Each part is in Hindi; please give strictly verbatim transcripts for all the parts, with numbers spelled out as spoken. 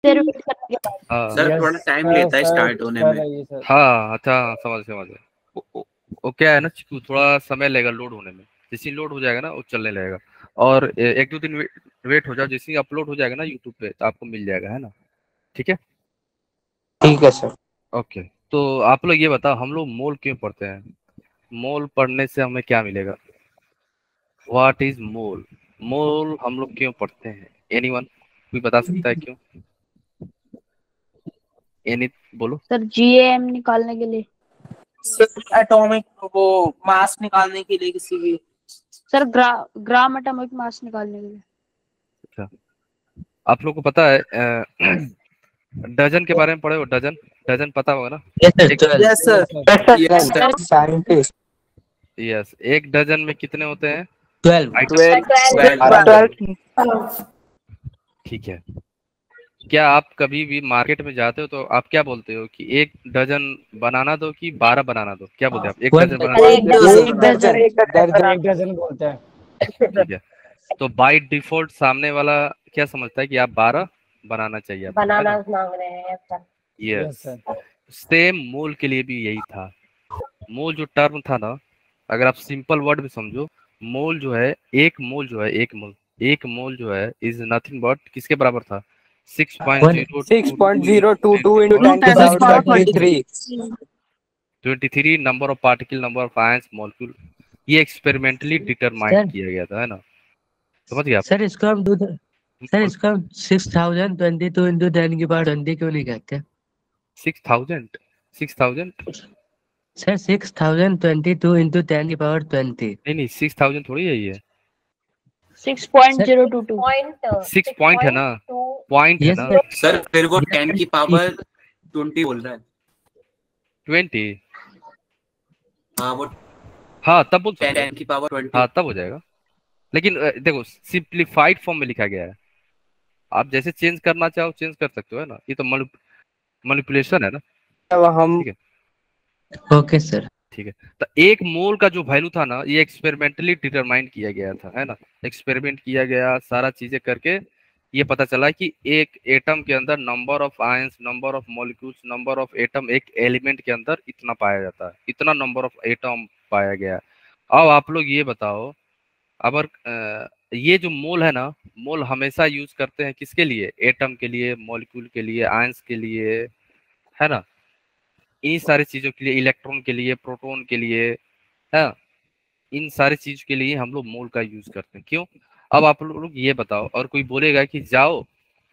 देर वेट करने के बाद। हाँ सर थोड़ा टाइम लेता है स्टार्ट होने में। हाँ अच्छा समझ समझ वो, वो, वो क्या है ना, थोड़ा समय लगेगा लोड होने में। जैसे लोड हो जाएगा ना वो चलने लगेगा, और एक दो दिन वेट, वेट हो जाओ, जैसे अपलोड हो जाएगा ना यूट्यूब पे तो आपको मिल जाएगा, है ना। ठीक है ठीक है सर। ओके, तो आप लोग ये बताओ हम लोग मोल क्यों पढ़ते हैं? मोल पढ़ने से हमें क्या मिलेगा? What is mole? मोल हम लोग क्यों पढ़ते हैं? एनीवन कोई बता सकता है क्यों? एनी बोलो। सर जीएम निकालने के लिए। सर एटॉमिक वो मास निकालने के लिए किसी भी। सर ग्रा, ग्राम एटॉमिक मास निकालने के लिए। अच्छा आप लोग को पता है अ, डजन के बारे में पढ़े हो? डजन डजन पता होगा ना? Yes sir yes sir scientist. Yes एक डजन में कितने होते हैं? ट्वेल्व ठीक है, क्या आप कभी भी मार्केट में जाते हो तो आप क्या बोलते हो कि एक डजन बनाना दो कि बारह बनाना दो? क्या बोलते हैं आप? एक डजन बनाना एक दर्जन एक दर्जन बोलते हैं। ठीक है, तो बाय डिफॉल्ट सामने वाला क्या समझता है कि आप बारह बनाना चाहिए आपको, बनाना मांग रहे हैं सर। यस सेम मोल के लिए भी यही था। मोल जो टर्म था ना, अगर आप सिंपल वर्ड में समझो, मोल जो है एक मोल जो है एक मोल एक मोल जो है इज नथिंग बट किसके बराबर था? Six point zero two two into ten to the power twenty-three twenty three number of particle, number of ions, molecule. ये एक्सपेरिमेंटली डिटरमाइन किया गया था, है ना। समझ गए आप? सर इसको हम दो सर इसको हम six thousand twenty two into ten की पावर ट्वेंटी क्यों नहीं कहते? Six thousand six thousand sir six thousand twenty two into ten की पावर ट्वेंटी। नहीं नहीं सिक्स थाउजेंड थोड़ी है ये, six point zero two two point six point है ना, पॉइंट है ना सर फिर वो टेन की पावर ट्वेंटी बोल रहा है। ट्वेंटी हाँ वो हाँ तब बोल टेन टेन की पावर ट्वेंटी हाँ तब हो जाएगा, लेकिन अ, देखो सिंप्लीफाइड फॉर्म में लिखा गया है। आप जैसे चेंज करना चाहो चेंज कर सकते हो, है ना। ये तो मैनिपुलेशन है ना। हम ठीक है ओके सर ठीक है, तो एक मोल का जो वैल्यू था ना, ये एक्सपेरिमेंटली डिटरमाइन किया गया था, है ना। एक्सपेरिमेंट किया गया, सारा चीजें करके ये पता चला कि एक एटम के अंदर number of ions, number of molecules, number of atom एक एलिमेंट के अंदर इतना पाया जाता है, इतना नंबर ऑफ एटम पाया गया। अब आप लोग ये बताओ, अगर अ, ये जो मोल है ना, मोल हमेशा यूज करते हैं किसके लिए? एटम के लिए, मॉलिक्यूल के लिए, आयंस के लिए, है ना। इन सारी चीजों के लिए, इलेक्ट्रॉन के लिए, प्रोटॉन के लिए, है, इन सारी चीज के लिए हम लोग मोल का यूज करते हैं। क्यों? अब आप लोग ये बताओ, और कोई बोलेगा कि जाओ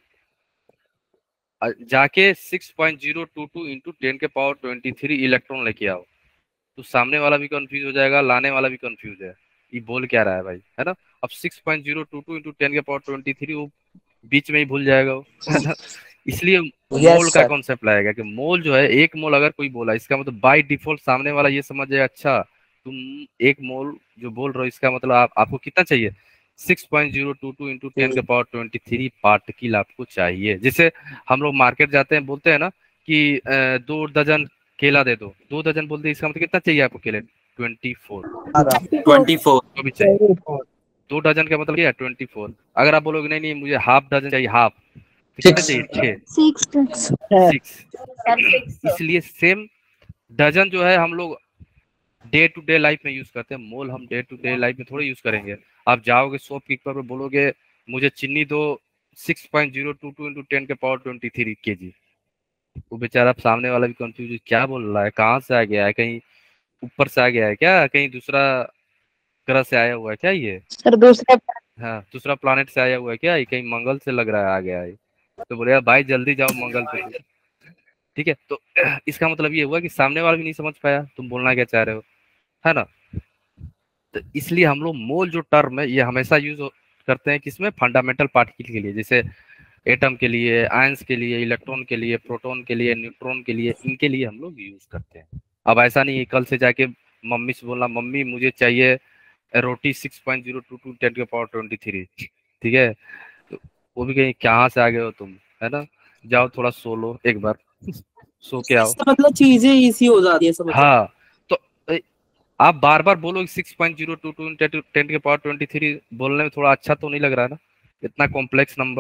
अ, जाके six point zero two two into ten के पावर ट्वेंटी थ्री इलेक्ट्रॉन लेके आओ, तो सामने वाला भी कंफ्यूज हो जाएगा, लाने वाला भी कंफ्यूज है, ये बोल क्या रहा है भाई, है ना। अब six point zero two two into ten के पावर ट्वेंटी थ्री वो बीच में ही भूल जाएगा वो, है ना। इसलिए मोल का कॉन्सेप्ट लाएगा कि मोल जो है, एक मोल अगर कोई बोला, इसका मतलब बाय डिफॉल्ट सामने वाला ये समझ जाए, अच्छा तुम एक मोल जो बोल रहे हो, इसका मतलब आप, आपको कितना चाहिए? Six point zero two two into ten के पावर ट्वेंटी थ्री पार्टिकल आपको चाहिए। जैसे हम लोग मार्केट जाते हैं, बोलते हैं ना कि अ, दो दर्जन केला दे दो, दो दर्जन बोलते हैं, इसका मतलब कितना चाहिए आपको केले? ट्वेंटी फोर ट्वेंटी फोर जो भी चाहिए। दो डजन का मतलब क्या है? Twenty four. अगर आप बोलोगे नहीं नहीं मुझे हाफ डजन चाहिए, हाफ, तो कितना चाहिए? छह सिक्स। इसलिए सेम डजन जो है हम लोग डे टू डे लाइफ में यूज करते हैं, मोल हम डे टू डे लाइफ में थोड़ी यूज करेंगे। आप जाओगे शॉपकीपर पे, बोलोगे मुझे चीनी दो six point zero two two into ten के पावर ट्वेंटी थ्री के जी, वो बेचारा सामने वाला भी कंफ्यूज, क्या बोल रहा है, कहाँ से आ गया है, कहीं ऊपर से आ गया है क्या, कहीं दूसरा ग्रह से आया हुआ है क्या ये? सर दूसरे हाँ दूसरा प्लानेट से आया हुआ है क्या ये? कहीं मंगल से लग रहा है आ गया है। तो बोले भाई जल्दी जाओ मंगल पे। ठीक है, तो इसका मतलब ये हुआ कि सामने वाला भी नहीं समझ पाया तुम बोलना क्या चाह रहे हो, है ना। तो इसलिए हम लोग मोल जो टर्म है ये हमेशा यूज करते हैं किसमें? फंडामेंटल पार्टिकल के लिए, जैसे एटम के लिए, आयंस के लिए, इलेक्ट्रॉन के लिए, प्रोटॉन के लिए, न्यूट्रॉन के लिए, इनके लिए हम लोग यूज करते हैं। अब ऐसा नहीं है कल से जाके मम्मी से बोलना मम्मी मुझे चाहिए रोटी six point zero two two ten के पावर ट्वेंटी थ्री, ठीक है, तो वो भी कहीं कहाँ से आ गए हो तुम, है ना। जाओ थोड़ा सो लो एक बार, सो के आओ। मतलब चीजें इजी हो जाती है समझ। हाँ तो ए, आप बार बार बोलो six point zero two two ten के पावर ट्वेंटी थ्री, बोलने में थोड़ा अच्छा तो नहीं लग रहा है ना, इतना कॉम्प्लेक्स नंबर,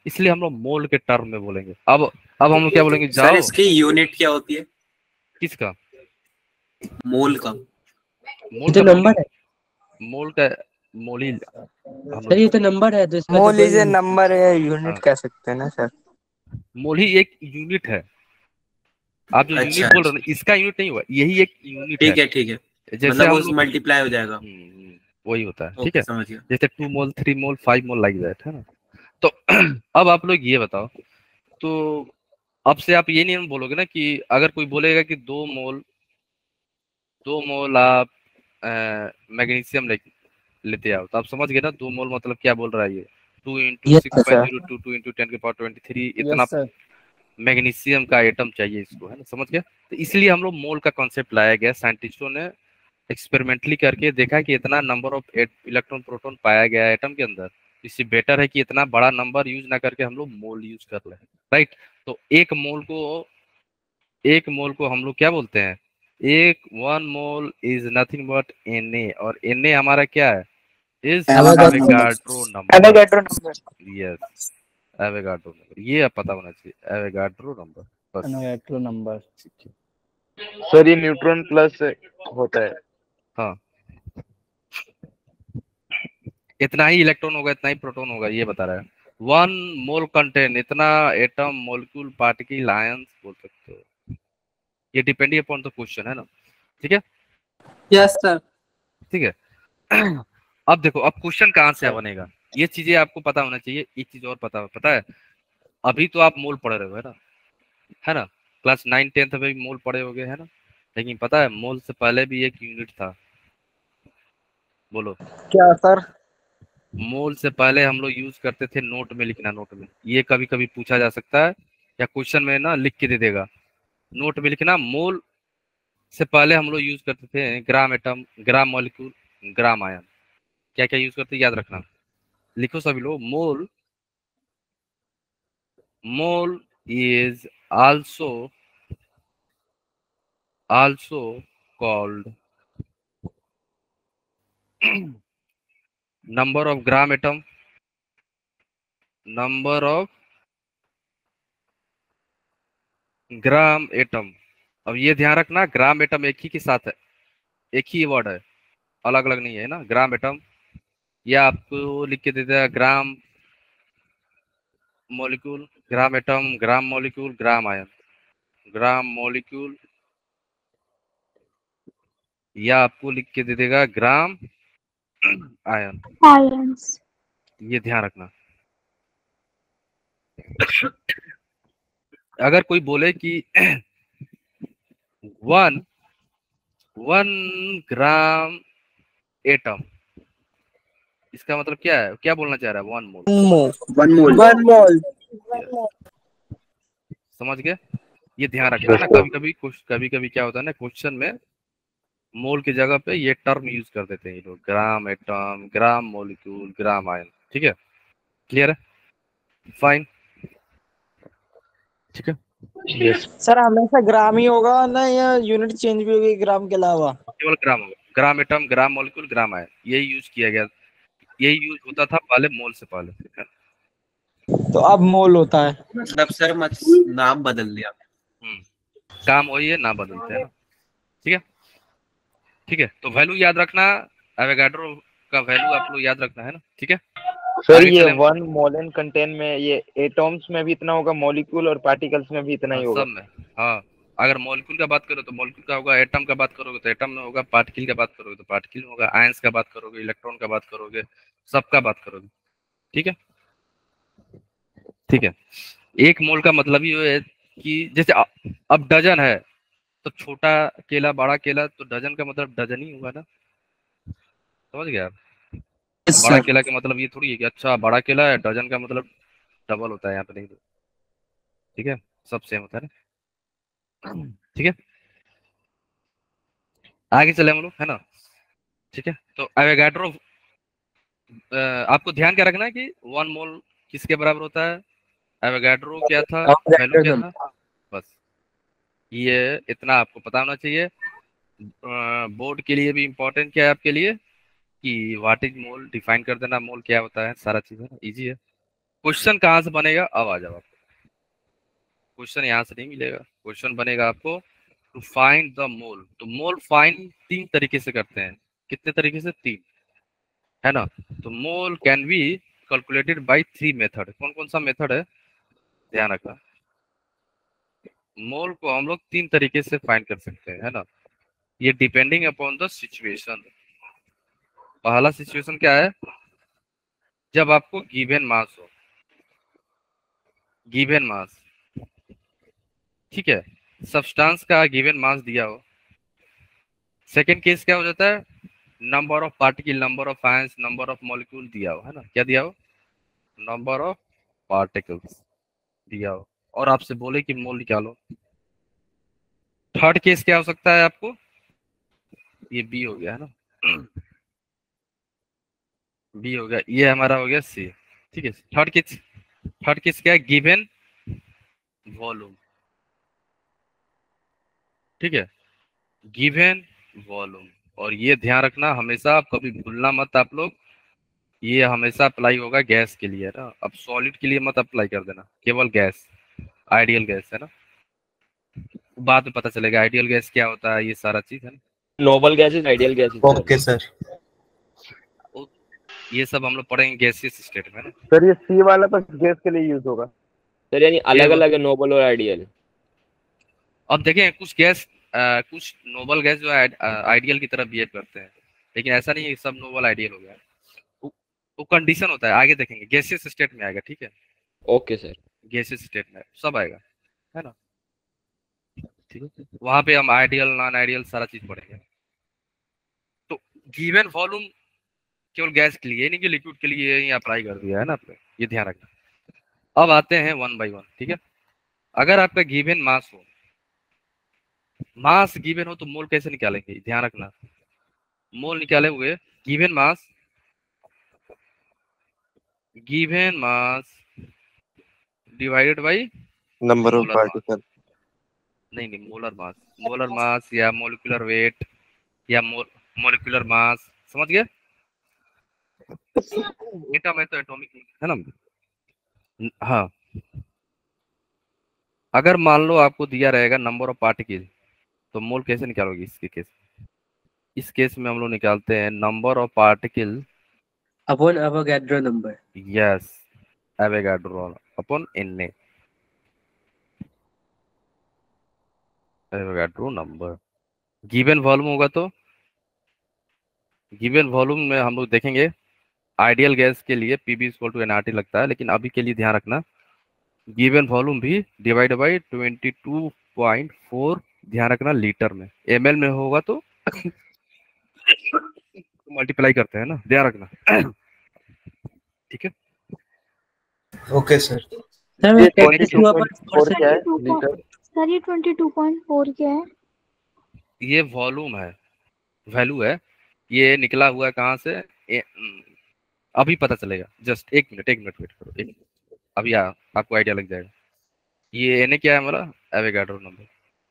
इसलिए हम लोग मोल के टर्म में बोलेंगे। अब अब हम लोग क्या बोलेंगे, सर जाओ। इसकी यूनिट क्या होती है? किसका? मोल का? मोल ये तो का नंबर है मोल का मोल ही हम सर, ये लोग तो नंबर है तो इसका तो मोल इज ए कोई नंबर है, यूनिट हाँ। कह सकते हैं ना सर। मोल ही एक यूनिट है। आप जो अच्छा, यूनिट बोल रहे हो ना, इसका यूनिट नहीं हुआ, यही एक यूनिट है। ठीक है ठीक है, जैसे मतलब हम वो लोग मल्टीप्लाई हो जाएगा। हम्म, हम्म, वही होता है, ठीक ओके है। समझ गया। जैसे two mole, three mole, five mole, like that, है ना। तो अब आप लोग ये बताओ, तो अब से आप ये नहीं बोलोगे ना कि अगर कोई बोलेगा कि दो मोल दो मोल आप मैग्नीशियम ले, लेते आओ, तो आप समझ गए ना दो मोल मतलब क्या बोल रहा है ये। Two into yes six point sir. Zero two two into ten के पावर ट्वेंटी थ्री इतना यस सर। मैग्नीशियम का आइटम चाहिए इसको, है ना, समझ गया। तो इसलिए हम लोग मोल का कॉन्सेप्ट लाया गया। साइंटिस्टों ने एक्सपेरिमेंटली करके देखा कि इतना नंबर ऑफ इलेक्ट्रॉन प्रोटॉन पाया गया है एटम के अंदर, इससे बेटर है कि इतना बड़ा नंबर यूज ना करके हम लोग मोल यूज कर लें, राइट। तो एक मोल को एक मोल को हम लोग क्या बोलते हैं, एक one mole is nothing but N A, और एन ए हमारा क्या है, is Avogadro number. Avogadro number. Yes, Avogadro number, ये अब पता होना चाहिए, एवोगाड्रो नंबर, बस। Avogadro number. ठीक है। सर ये न्यूट्रॉन प्लस होता है। हाँ, इतना ही इलेक्ट्रॉन होगा, इतना ही प्रोटॉन होगा, ये बता रहा है। वन मोल कंटेन इतना एटम, मॉलिक्यूल, पार्टिकल, आयंस बोल सकते हो। ये डिपेंडिंग अपॉन द क्वेश्चन, है ना, ठीक है। Yes sir. ठीक है। अब देखो, अब क्वेश्चन कहाँ से बनेगा, ये चीजें आपको पता होना चाहिए। एक चीज और पता पता है, अभी तो आप मोल पढ़ रहे हो, है ना, है ना, क्लास नाइन टेंथ में भी मोल पढ़े हो गए, है ना। लेकिन पता है मोल से पहले भी एक यूनिट था, बोलो। क्या सर? मोल से पहले हम लोग यूज करते थे नोट में लिखना, नोट में, ये कभी कभी पूछा जा सकता है या क्वेश्चन में ना लिख के दे देगा। नोट में लिखना, मोल से पहले हम लोग यूज करते थे gram atom, gram molecule, gram ion. क्या क्या यूज करते याद रखना, लिखो सभी लोग। Mole mole is also also called number of gram atom, number of gram atom. अब ये ध्यान रखना, ग्राम एटम एक ही के साथ है, एक ही वर्ड है, अलग अलग नहीं है ना, ग्राम एटम। या आपको लिख के दे दिया gram molecule, gram atom, gram molecule, gram ion, gram molecule, या आपको लिख के दे देगा ग्राम आयन। आयंस। ये ध्यान रखना। अगर कोई बोले कि वन वन ग्राम एटम, इसका मतलब क्या है, क्या बोलना चाह रहा है, one mole. One mole. One mole. समझ गए। ये ध्यान रखना ना, कभी कभी कभी कभी क्या होता है ना, क्वेश्चन में मोल की जगह पे ये टर्म यूज कर देते हैं ये लोग, gram atom, gram molecule, gram ion. ठीक है, क्लियर है, फाइन, ठीक है। सर हमेशा ग्राम ही होगा ना, या यूनिट चेंज भी होगी ग्राम के अलावा? केवल ग्राम होगा, gram atom, gram molecule, gram ion, यही यूज किया गया, यही यूज होता था पहले मोल से पहले, ठीक है? तो अब मोल होता है। मतलब सर मत नाम बदल दिया। हम्म, काम वही है, ना बदलते हैं ना, ठीक है। ठीक है, तो वैल्यू याद रखना, एवोगाड्रो का वैल्यू आप लोग याद रखना, है ना, ठीक है। सर आगे ये चले हम। वन मोलन कंटेंट में ये एटॉम्स में भी इतना होगा, मॉलिक्यूल और पार्टिकल्स में भी इतना हाँ, ही होगा? सब में। हाँ, अगर मॉलिक्यूल का बात करो तो मॉलिक्यूल का होगा, एटम का बात करोगे तो एटम में होगा, पार्टिकल का बात करोगे तो पार्टिकल में होगा, आयंस का बात करोगे, इलेक्ट्रॉन का बात करोगे, सबका बात करोगे, ठीक है। ठीक है, एक मोल का मतलब ये है कि जैसे अ- अब डजन है, तो छोटा केला, बड़ा केला, तो डजन का मतलब डजन ही हुआ ना, समझ गया आप? बड़ा केला का मतलब ये थोड़ी है कि अच्छा बड़ा केला है, डजन का मतलब डबल होता है, यहाँ पे नहीं, ठीक है, सब सेम होता है ना, ठीक है। आगे चले हम लोग, है ना, ठीक है। तो एवोगाड्रो, आपको ध्यान क्या रखना है कि वन मोल किसके बराबर होता है, एवोगाड्रो क्या था, वैल्यू क्या था, बस ये इतना आपको पता होना चाहिए। बोर्ड के लिए भी इम्पोर्टेंट क्या है आपके लिए कि व्हाट इज मोल, डिफाइन कर देना मोल क्या होता है, सारा चीज है ना, इजी है। क्वेश्चन कहाँ से बनेगा, अब आ जाओ आप। क्वेश्चन यहाँ से नहीं मिलेगा, क्वेश्चन बनेगा आपको टू फाइंड द मोल। तो मोल फाइंड तीन तरीके से करते हैं। कितने तरीके से? तीन, है ना। तो mole can be calculated by three method. कौन कौन सा मेथड है, ध्यान रखना। मोल को हम लोग तीन तरीके से फाइंड कर सकते हैं, है ना। ये डिपेंडिंग अपॉन द सिचुएशन। पहला सिचुएशन क्या है, जब आपको गिवन मास हो, गिवन मास, ठीक है, सब्सटेंस का गिवन मास दिया हो। सेकंड केस क्या हो जाता है, number of particle, number of ions, number of molecule दिया हो, है ना। क्या दिया हो, नंबर ऑफ पार्टिकल्स दिया हो, और आपसे बोले कि मोल निकालो। थर्ड केस क्या हो सकता है आपको, ये बी हो गया, है ना, बी हो गया, ये हमारा हो गया सी, ठीक है। थर्ड केस, थर्ड केस क्या है, गिवन वॉल्यूम, ठीक है, गिवन वॉल्यूम। और ये ध्यान रखना हमेशा, आप कभी भूलना मत आप लोग, ये हमेशा अप्लाई होगा गैस के लिए, है ना। अब सॉलिड के लिए मत अप्लाई कर देना, केवल गैस, आइडियल गैस, है ना। बाद में पता चलेगा आइडियल गैस क्या होता है, ये सारा चीज, है ना। Noble gases, ideal gases. Okay sir. ये सब हम लोग पढ़ेंगे गैसियस स्टेट में, है ना। सर ये सी वाला तो गैस के लिए यूज होगा सर, यानी अलग अलग है नोबल और आइडियल। अब देखें कुछ गैस, आ, कुछ नोबल गैस जो है आइडियल की तरह बिहेव करते हैं, लेकिन ऐसा नहीं है सब नोबल आइडियल हो गया। वो, वो कंडीशन होता है, आगे देखेंगे गैसियस स्टेट में आएगा, ठीक है। Okay sir. गैसियस स्टेट में सब आएगा, है ना, ठीक है। वहां पे हम आइडियल, नॉन आइडियल सारा चीज पढ़ेंगे। तो गिवन वॉल्यूम केवल गैस के लिए, नहीं कि लिक्विड के लिए ही अप्लाई कर दिया है ना आपने, ये ध्यान रखना। अब आते हैं वन बाय वन, ठीक है। अगर आपका गिवन मास हो, मास गिवन हो तो मोल कैसे निकालेंगे, ध्यान रखना। मोल निकाले हुए given mass, given mass divided by number of molar mass, particle. नहीं नहीं मोलर मास, मोलर मास या मोलिकुलर वेट या मोलिकुलर मास, समझ गए। एटम है तो एटॉमिक, है ना। हाँ, अगर मान लो आपको दिया रहेगा नंबर ऑफ पार्टिकल, तो मोल कैसे निकालोगे इसके केस, इस केस में हम लोग निकालते हैं number of particle upon Avogadro number. Yes, Avogadro upon N A, Avogadro number. Given volume होगा तो गिवन वॉल्यूम में हम लोग देखेंगे आइडियल गैस के लिए पीबी इक्वल टू एनआरटी लगता है, लेकिन अभी के लिए ध्यान रखना गिवन वॉल्यूम भी divide by twenty two point four, ध्यान रखना लीटर में, एमएल में होगा तो मल्टीप्लाई करते हैं ना, ध्यान रखना, ठीक है। Okay sir. सर ये ट्वेंटी टू अपॉन फोर क्या है टू लीटर? सर ये ट्वेंटी टू पॉइंट फोर क्या है? ये वॉल्यूम है, वैल्यू है, ये निकला हुआ है कहाँ से, ए, अभी पता चलेगा, जस्ट एक मिनट एक मिनट वेट करो, एक मिनट, अभी आ, आपको आइडिया लग जाएगा। ये एन क्या है हमारा, एवोगाड्रो नंबर,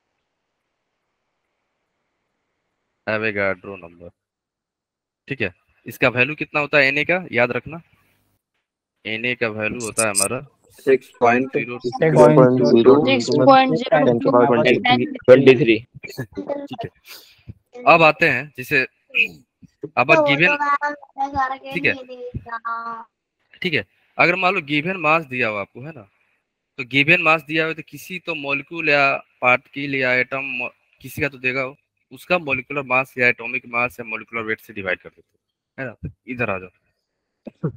एवोगाड्रो नंबर, ठीक है। इसका वैल्यू कितना होता है एन का, याद रखना, एन का वैल्यू होता है हमारा six point point zero six point zero twenty three. ठीक है। अब आते हैं जिसे अब गिवन, ठीक है, ठीक है। अगर मान लो गिवन मास दिया हो आपको, है ना, तो गिवन मास दिया हो तो किसी तो मॉलिक्यूल या पार्टिकल या एटम किसी का तो देगा हो, उसका मॉलिक्यूलर मास या एटॉमिक मास या मॉलिक्यूलर वेट से डिवाइड कर देते हैं, है ना। इधर आ जाओ,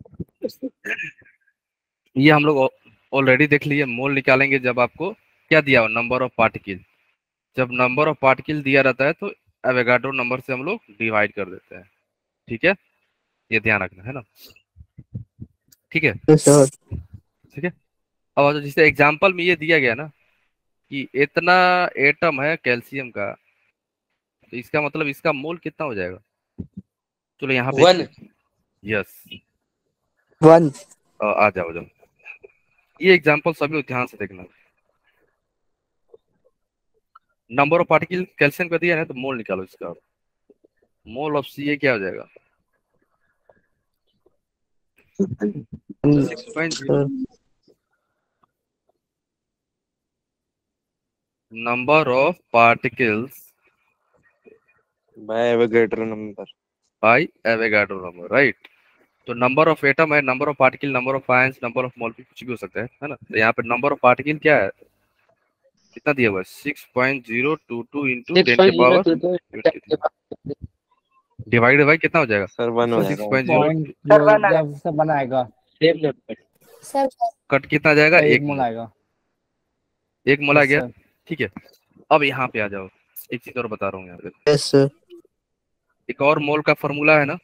ये हम लोग ऑलरेडी देख लिए, मोल निकालेंगे जब आपको क्या दिया हो, नंबर ऑफ पार्टिकल। जब नंबर ऑफ पार्टिकल दिया रहता है तो एवोगाड्रो नंबर से हम लोग डिवाइड कर देते हैं, ठीक है, ये ध्यान रखना, है ना, ठीक है, ठीक है। अब जो जिसे एग्जांपल में ये दिया गया ना कि इतना एटम है कैल्शियम का, तो इसका मतलब इसका मोल कितना हो जाएगा, चलो यहाँ पे वन। Yes one. आ जाओ जाओ, ये एग्जांपल सभी ध्यान से देखना। नंबर ऑफ पार्टिकल कैल्शियम का दिया है तो मोल निकालो इसका, मोल ऑफ सी ए क्या हो जाएगा, six point zero number of particles by Avogadro number. by Avogadro number, right? तो नंबर ऑफ एटम है, number of particle, number of ions, number of molecule, कुछ भी हो सकता है, है ना। तो यहाँ पे नंबर ऑफ पार्टिकल क्या है, कितना दिया हुआ है, six point zero two two into ten के पावर डिवाइडेड बाय कितना हो जाएगा सर वन हो सिक्स जाएगा। पॉइंट जीरो पॉइंट जब से बनाएगा सेम नंबर। सर कट कितना आ जाएगा, एक एक मोल मोल, आएगा। एक मोल आ Yes, गया, sir. ठीक है। अब यहाँ पे आ जाओ, एक चीज और बता रहा हूँ यहाँ पे, यस सर एक और मोल का फॉर्मूला है ना,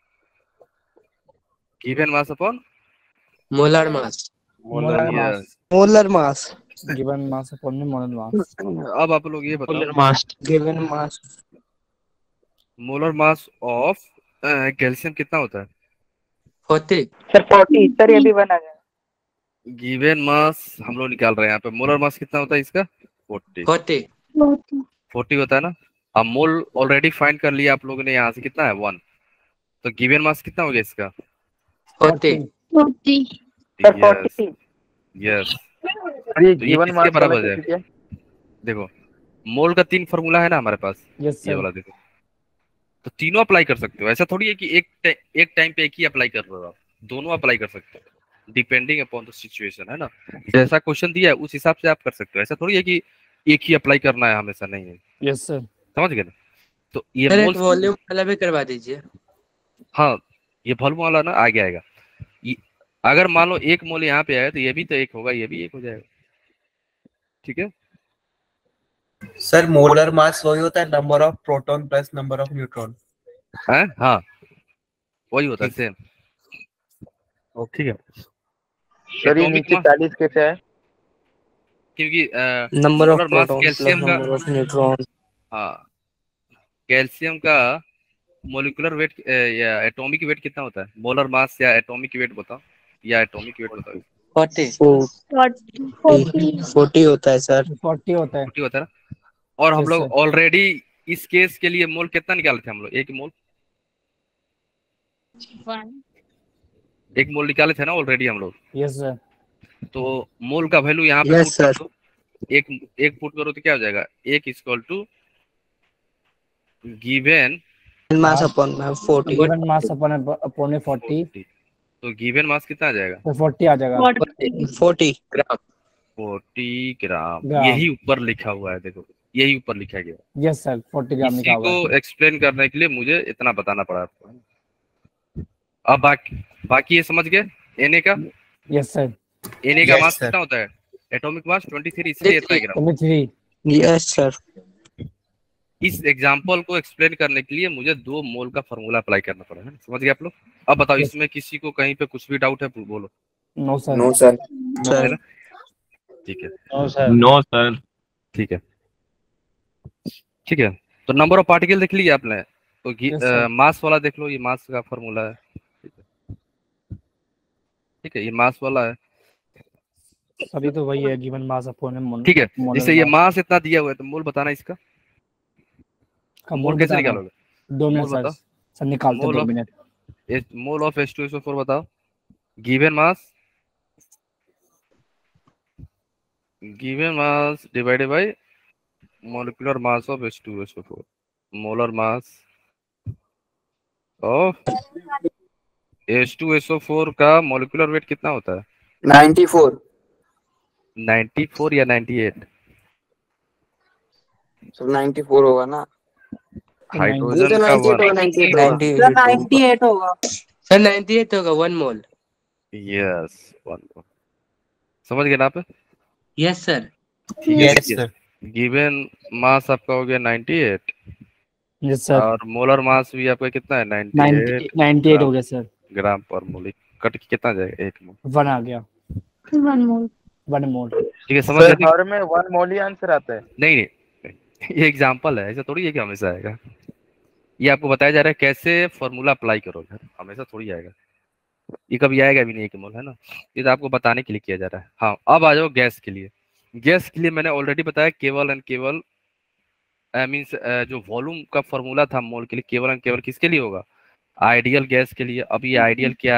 given mass upon molar mass. Molar mass molar mass given mass upon molar mass. अब आप लोग ये बताओ, mass given mass molar mass of calcium कितना होता है, फोर्टी। सर फोर्टी, सर ये भी बना गया। गिवन मास हम लोग निकाल रहे हैं यहाँ पे, मोलर मास कितना होता है इसका, फोर्टी फोर्टी फोर्टी होता है ना। अब मोल ऑलरेडी फाइंड कर लिया आप लोगों ने, यहाँ से कितना है, वन, तो गिवन मास कितना हो गया इसका, फोर्टी। Sir forty. यस, और ये तो ये गिवन किसके मास बराबर वाला है? किसी के? देखो मोल का तीन फॉर्मूला है ना हमारे पास, यस ये सर। वाला देखो, तो तीनों अप्लाई कर सकते हो। ऐसा थोड़ी है कि एक टा- एक टाइम पे एक ही अप्लाई कर रहे हो, आप दोनों अप्लाई कर सकते हो, डिपेंडिंग अपॉन द सिचुएशन, है ना। जैसा क्वेश्चन दिया है उस हिसाब से आप कर सकते हो, ऐसा थोड़ी है कि एक ही अप्लाई करना है, हमेशा नहीं है, यस सर। समझ गए ना। तो ये सर एक मोल, वॉल्यूम वाला भी करवा दीजिए। हाँ ये वॉल्यूम वाला ना आगे आएगा, ये अगर मान लो एक मोल यहाँ पे आया तो ये भी तो एक होगा, ये भी एक हो जाएगा, ठीक है। सर मोलर मास वही होता है, number of proton plus number of neutron. हैं? हाँ वही होता है, सेम, ठीक है। सर ये Atomic नीचे mass- चालीस कैसे है? क्योंकि number of solar mass proton plus calcium का, नंबर ऑफ न्यूट्रॉन। हाँ कैल्शियम का मोलिकुलर वेट या एटॉमिक वेट कितना होता है, मोलर मास या एटॉमिक वेट बताओ, या एटॉमिक वेट बताओ, फोर्टी। फोर्टी होता है सर। फोर्टी होता है। फोर्टी होता है ना। और हम Yes, लोग sir. ऑलरेडी इस केस के लिए मोल कितना निकाले थे हम लोग, एक मोल, एक मोल निकाले थे ना ऑलरेडी हम लोग। Yes sir. तो मोल का वैल्यू यहाँ पे Yes, पुट कर sir. दो, एक एक पुट करो तो क्या हो जाएगा, एक equal to given mass upon forty. Given mass upon upon forty, तो गिवन मास कितना आ जाएगा, तो फोर्टी आ जाएगा। Forty gram. Forty gram, gram. यही ऊपर लिखा हुआ है, देखो यही ऊपर लिखा गया। यस सर, फोर्टी ग्राम इसी लिखा हुआ को है। एक्सप्लेन करने के लिए मुझे इतना बताना पड़ा आपको। अब बाकी बाकी ये समझ गए, एनए का, यस सर। एनए का Yes, मास sir. कितना होता है, एटॉमिक मास ट्वेंटी थ्री, इसलिए इतना gram. Twenty three. Yes sir. इस एग्जांपल को एक्सप्लेन करने के लिए मुझे दो मोल का फॉर्मूला अप्लाई करना पड़ा है, समझ गए आप लोग। अब बताओ Yes. इसमें किसी को कहीं पे कुछ भी डाउट है, बोलो। No sir. No sir. है ना? ठीक है, नो सर। No sir. ठीक है, ठीक है। तो नंबर ऑफ पार्टिकल देख लिया आपने, तो Yes, sir. मास वाला देख लो, ये मास का फॉर्मूला है, ठीक है, ठीक है, ये मास वाला है, सभी तो वही है, गिवन मास अपॉन। ठीक है। जैसे ये मास इतना दिया हुआ है, तो मोल बताना इसका, मोल कैसे निकालोगे, दो मिनट मोल सर। बताओ। सर निकालते मोल दो of- minute. Mole of H two S O four बताओ, given mass, given mass divided by molecular mass of H two S O four, molar mass of H two S O four का मोलिकुलर वेट कितना होता है, नाइन्टी फोर। नाइंटी फोर या ninety eight, sir ninety four होगा ना। हाइड्रोजन का नाइन्टी वन, एट होगा। सर नाइन्टी एट होगा, वन मोल। यस वन, समझ गए ना आप, यस सर। ठीक है। यस देखिए, सर। गिवन मास आपका हो गया नाइंटी एट, यस सर। और मोलर मास भी आपका कितना है, नाइंटी एट नाइन्टी एट हो गया सर। ग्राम पर मोल, कट के कितना जाएगा, एक मोल, वन आ गया। One mole one mole. ठीक है, समझ सर गए। हर में वन मोल ही आंसर आता है। नहीं नहीं, ये एग्जांपल है, ऐसा थोड़ी है कि हमेशा आएगा, ये आपको बताया जा रहा है कैसे फॉर्मूला अप्लाई करोगे, हमेशा थोड़ी आएगा, ये कभी आएगा भी नहीं एक मोल, है ना, ये तो आपको बताने के लिए किया जा रहा है। हाँ अब आ जाओ गैस के लिए। गैस के लिए मैंने ऑलरेडी बताया, केवल एंड केवल मीन्स जो वॉल्यूम का फॉर्मूला था मोल के लिए, केवल एंड केवल किसके लिए होगा, आइडियल गैस के लिए। अब ये आइडियल क्या है,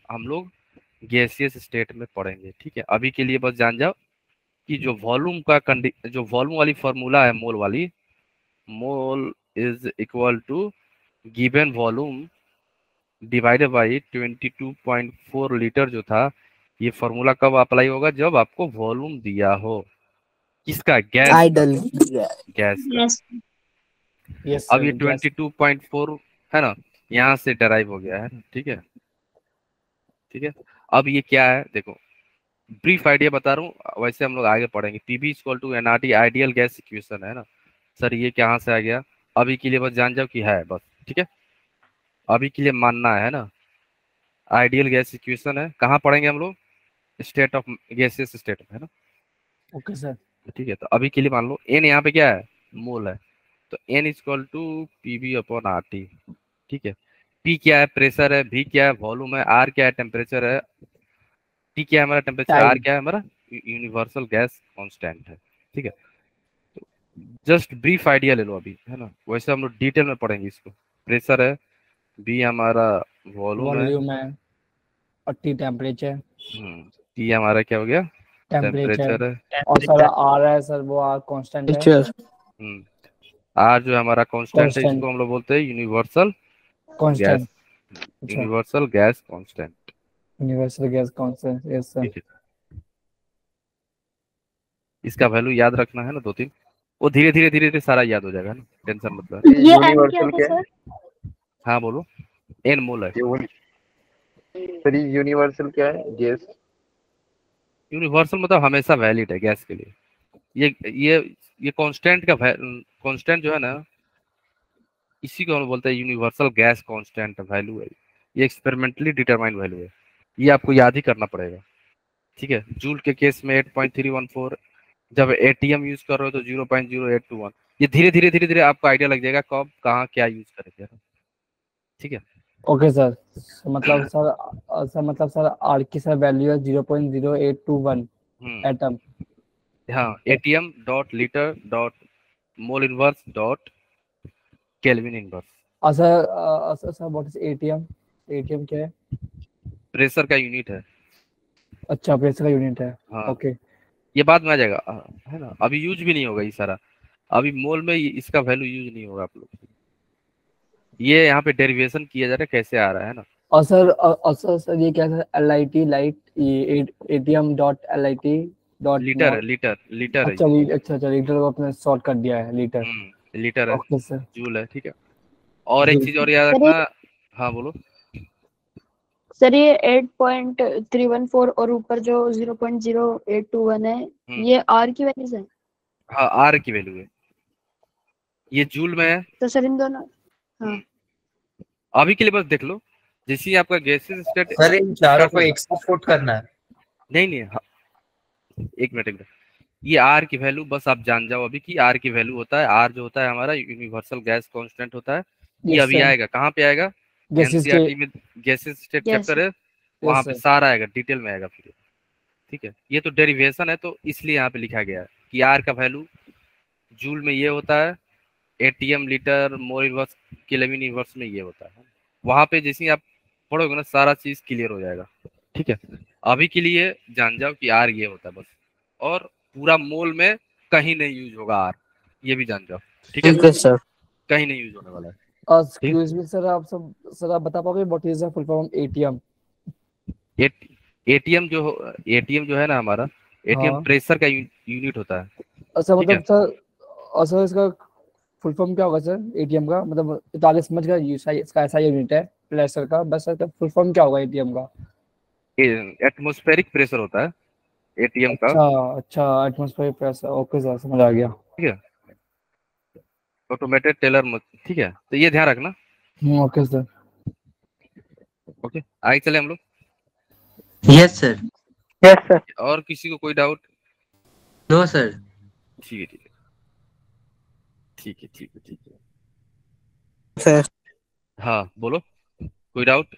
हम लोग गैसियस स्टेट में पढ़ेंगे। ठीक है, अभी के लिए बस जान जाओ कि जो वॉल्यूम का कंडी जो वॉल्यूम वाली फॉर्मूला है मोल वाली, mole is equal to given volume divided by twenty two point four litre जो था। ये फॉर्मूला कब अप्लाई होगा? जब आपको वॉल्यूम दिया हो। किसका? गैस का। आइडल गैस का। यस यस अब ये sir twenty two point four है ना, यहाँ से डराइव हो गया है ना। ठीक है, ठीक है। अब ये क्या है देखो, ब्रीफ आइडिया बता रहा हूँ, वैसे हम लोग आगे पढ़ेंगे। P V equal to N R T ideal gas equation है ना सर, ये कहाँ से आ गया? अभी के लिए बस जान जाओ कि है बस। ठीक है, अभी के लिए मानना है ना, आइडियल गैस इक्वेशन है। कहाँ पढ़ेंगे हम लोग? स्टेट ऑफ गैसियस स्टेट में है ना। ओके सर ठीक है, तो अभी के लिए मान लो एन यहाँ पे क्या है? मोल है। तो N equal to P V upon R T. ठीक है, पी क्या है? प्रेशर है। भी क्या है? वॉल्यूम है। आर क्या है? टेम्परेचर है। टी क्या है हमारा? टेम्परेचर। आर टाइम क्या है हमारा? यूनिवर्सल गैस कांस्टेंट है। ठीक है, तो जस्ट ब्रीफ आइडिया ले लो अभी, है ना। वैसे हम लोग डिटेल में पढ़ेंगे इसको। प्रेशर है, बी हमारा वॉल्यूम है, वॉल्यूम है और टी टेम्परेचर टी हमारा क्या हो गया? टेम्परेचर टेम्परेचर है। और सर आर है सर वो आर कांस्टेंट है टीचर हम्म आर जो हमारा कांस्टेंट है, कांस्टेंट इसको हम लोग बोलते हैं यूनिवर्सल गैस। कांस्टेंट अच्छा universal gas constant. Universal gas constant yes sir ठीक है, इसका वैल्यू याद रखना है ना, दो तीन। वो धीरे धीरे धीरे धीरे सारा याद हो जाएगा ना, टेंशन मत लो। ये एन क्या यूनिवर्सल था क्या है? सर? हाँ बोलो। एन मोल है। सर ये यूनिवर्सल क्या है? गैस यूनिवर्सल मतलब हमेशा वैलिड है गैस के लिए। ये ये ये कांस्टेंट का कांस्टेंट जो है ना, इसी को हम बोलते हैं यूनिवर्सल गैस कांस्टेंट वैल्यू है। ये एक्सपेरिमेंटली डिटरमाइंड वैल्यू है, ये आपको याद ही करना पड़ेगा। ठीक है, जूल के केस में eight point three one four, जब एटीएम यूज कर रहे हो तो zero point zero eight two one. ये धीरे धीरे धीरे धीरे आपको आइडिया लग जाएगा कब कहाँ क्या यूज करेंगे। ठीक है, ओके सर मतलब सर अ, सर मतलब सर आर की सर वैल्यू है zero point zero eight two one hmm atom हाँ, ATM dot litre dot mole inverse dot kelvin inverse. और sir uh, sir sir what is ATM ATM क्या है प्रेशर का यूनिट है। अच्छा प्रेशर का यूनिट है हाँ, ओके ये बाद में आ जाएगा, है ना। अभी यूज भी नहीं होगा ये सारा, अभी मोल में ये- इसका वैल्यू यूज नहीं होगा आप लोग। ये यहाँ पे डेरिवेशन किया जा रहा है, कैसे आ रहा है ना। और सर और और सर सर ये क्या है एल आई टी लाइट ये ATM dot L I T dot litre है, लीटर लीटर है अच्छा ये। ली- अच्छा अच्छा लीटर को आपने शॉर्ट कर दिया है लीटर हम्म लीटर है, ओके सर जूल है। ठीक है, और एक जूल। चीज और याद सर रखना। ये हाँ बोलो। सर ये eight point three one four और ऊपर जो zero point zero eight two one है, हम्म, ये आर की वैल्यूज है। हाँ आर की वैल्यू है, ये जूल में है। तो सर इन दोनों हाँ अभी के लिए बस देख लो, जैसे ही आपका गैसेस स्टेट सर इन चारों को एक साथ पुट करना है। नहीं नहीं हाँ, एक मिनट एक मिनट ये आर की वैल्यू बस आप जान जाओ अभी कि आर की वैल्यू होता है, आर जो होता है हमारा यूनिवर्सल गैस कांस्टेंट होता है। ये यस अभी सर आएगा, कहाँ पे आएगा? गैसेस एनसीईआरटी में गैसेस स्टेट Yes, चैप्टर है, वहां पे सर सारा आएगा, डिटेल में आएगा फिर। ठीक है, ये तो डेरिवेशन है, तो इसलिए यहाँ पे लिखा गया है कि आर का वैल्यू जूल में ये होता है, ATM litre mole inverse kelvin inverse में ये होता है। वहां पे जैसे ही आप पढ़ोगे ना, सारा चीज क्लियर हो जाएगा। ठीक है, अभी के लिए जान जाओ कि आर ये होता है बस, और पूरा मोल में कहीं नहीं यूज होगा आर, ये भी जान जाओ। ठीक है, ठीक है सर कहीं नहीं यूज होने वाला है। और एक्सक्यूज मी सर आप सब सर आप बता पाओगे what is the full form ATM ATM जो एटीएम जो है ना हमारा, एटीएम हाँ प्रेशर का यूनिट होता है। अच्छा ठीक है। मतलब सर और सर इसका फुल फॉर्म क्या होगा सर एटीएम का मतलब ये तो आगे समझ गया ये सही इसका ऐसा यूनिट है प्रेशर का बस सर का फुल फॉर्म क्या होगा एटीएम का एटमॉस्फेरिक प्रेशर होता है एटीएम का। अच्छा अच्छा एटमॉस्फेयर प्रेशर ओके सर समझ आ गया ठीक है, ऑटोमेटेड टेलर मत। ठीक है, तो ये ध्यान रखना। हम्म ओके सर ओके, आगे चले हम लोग। यस सर यस सर और किसी को कोई डाउट? नो सर ठीक है ठीक है ठीक है ठीक है ठीक है सर हाँ बोलो, कोई डाउट?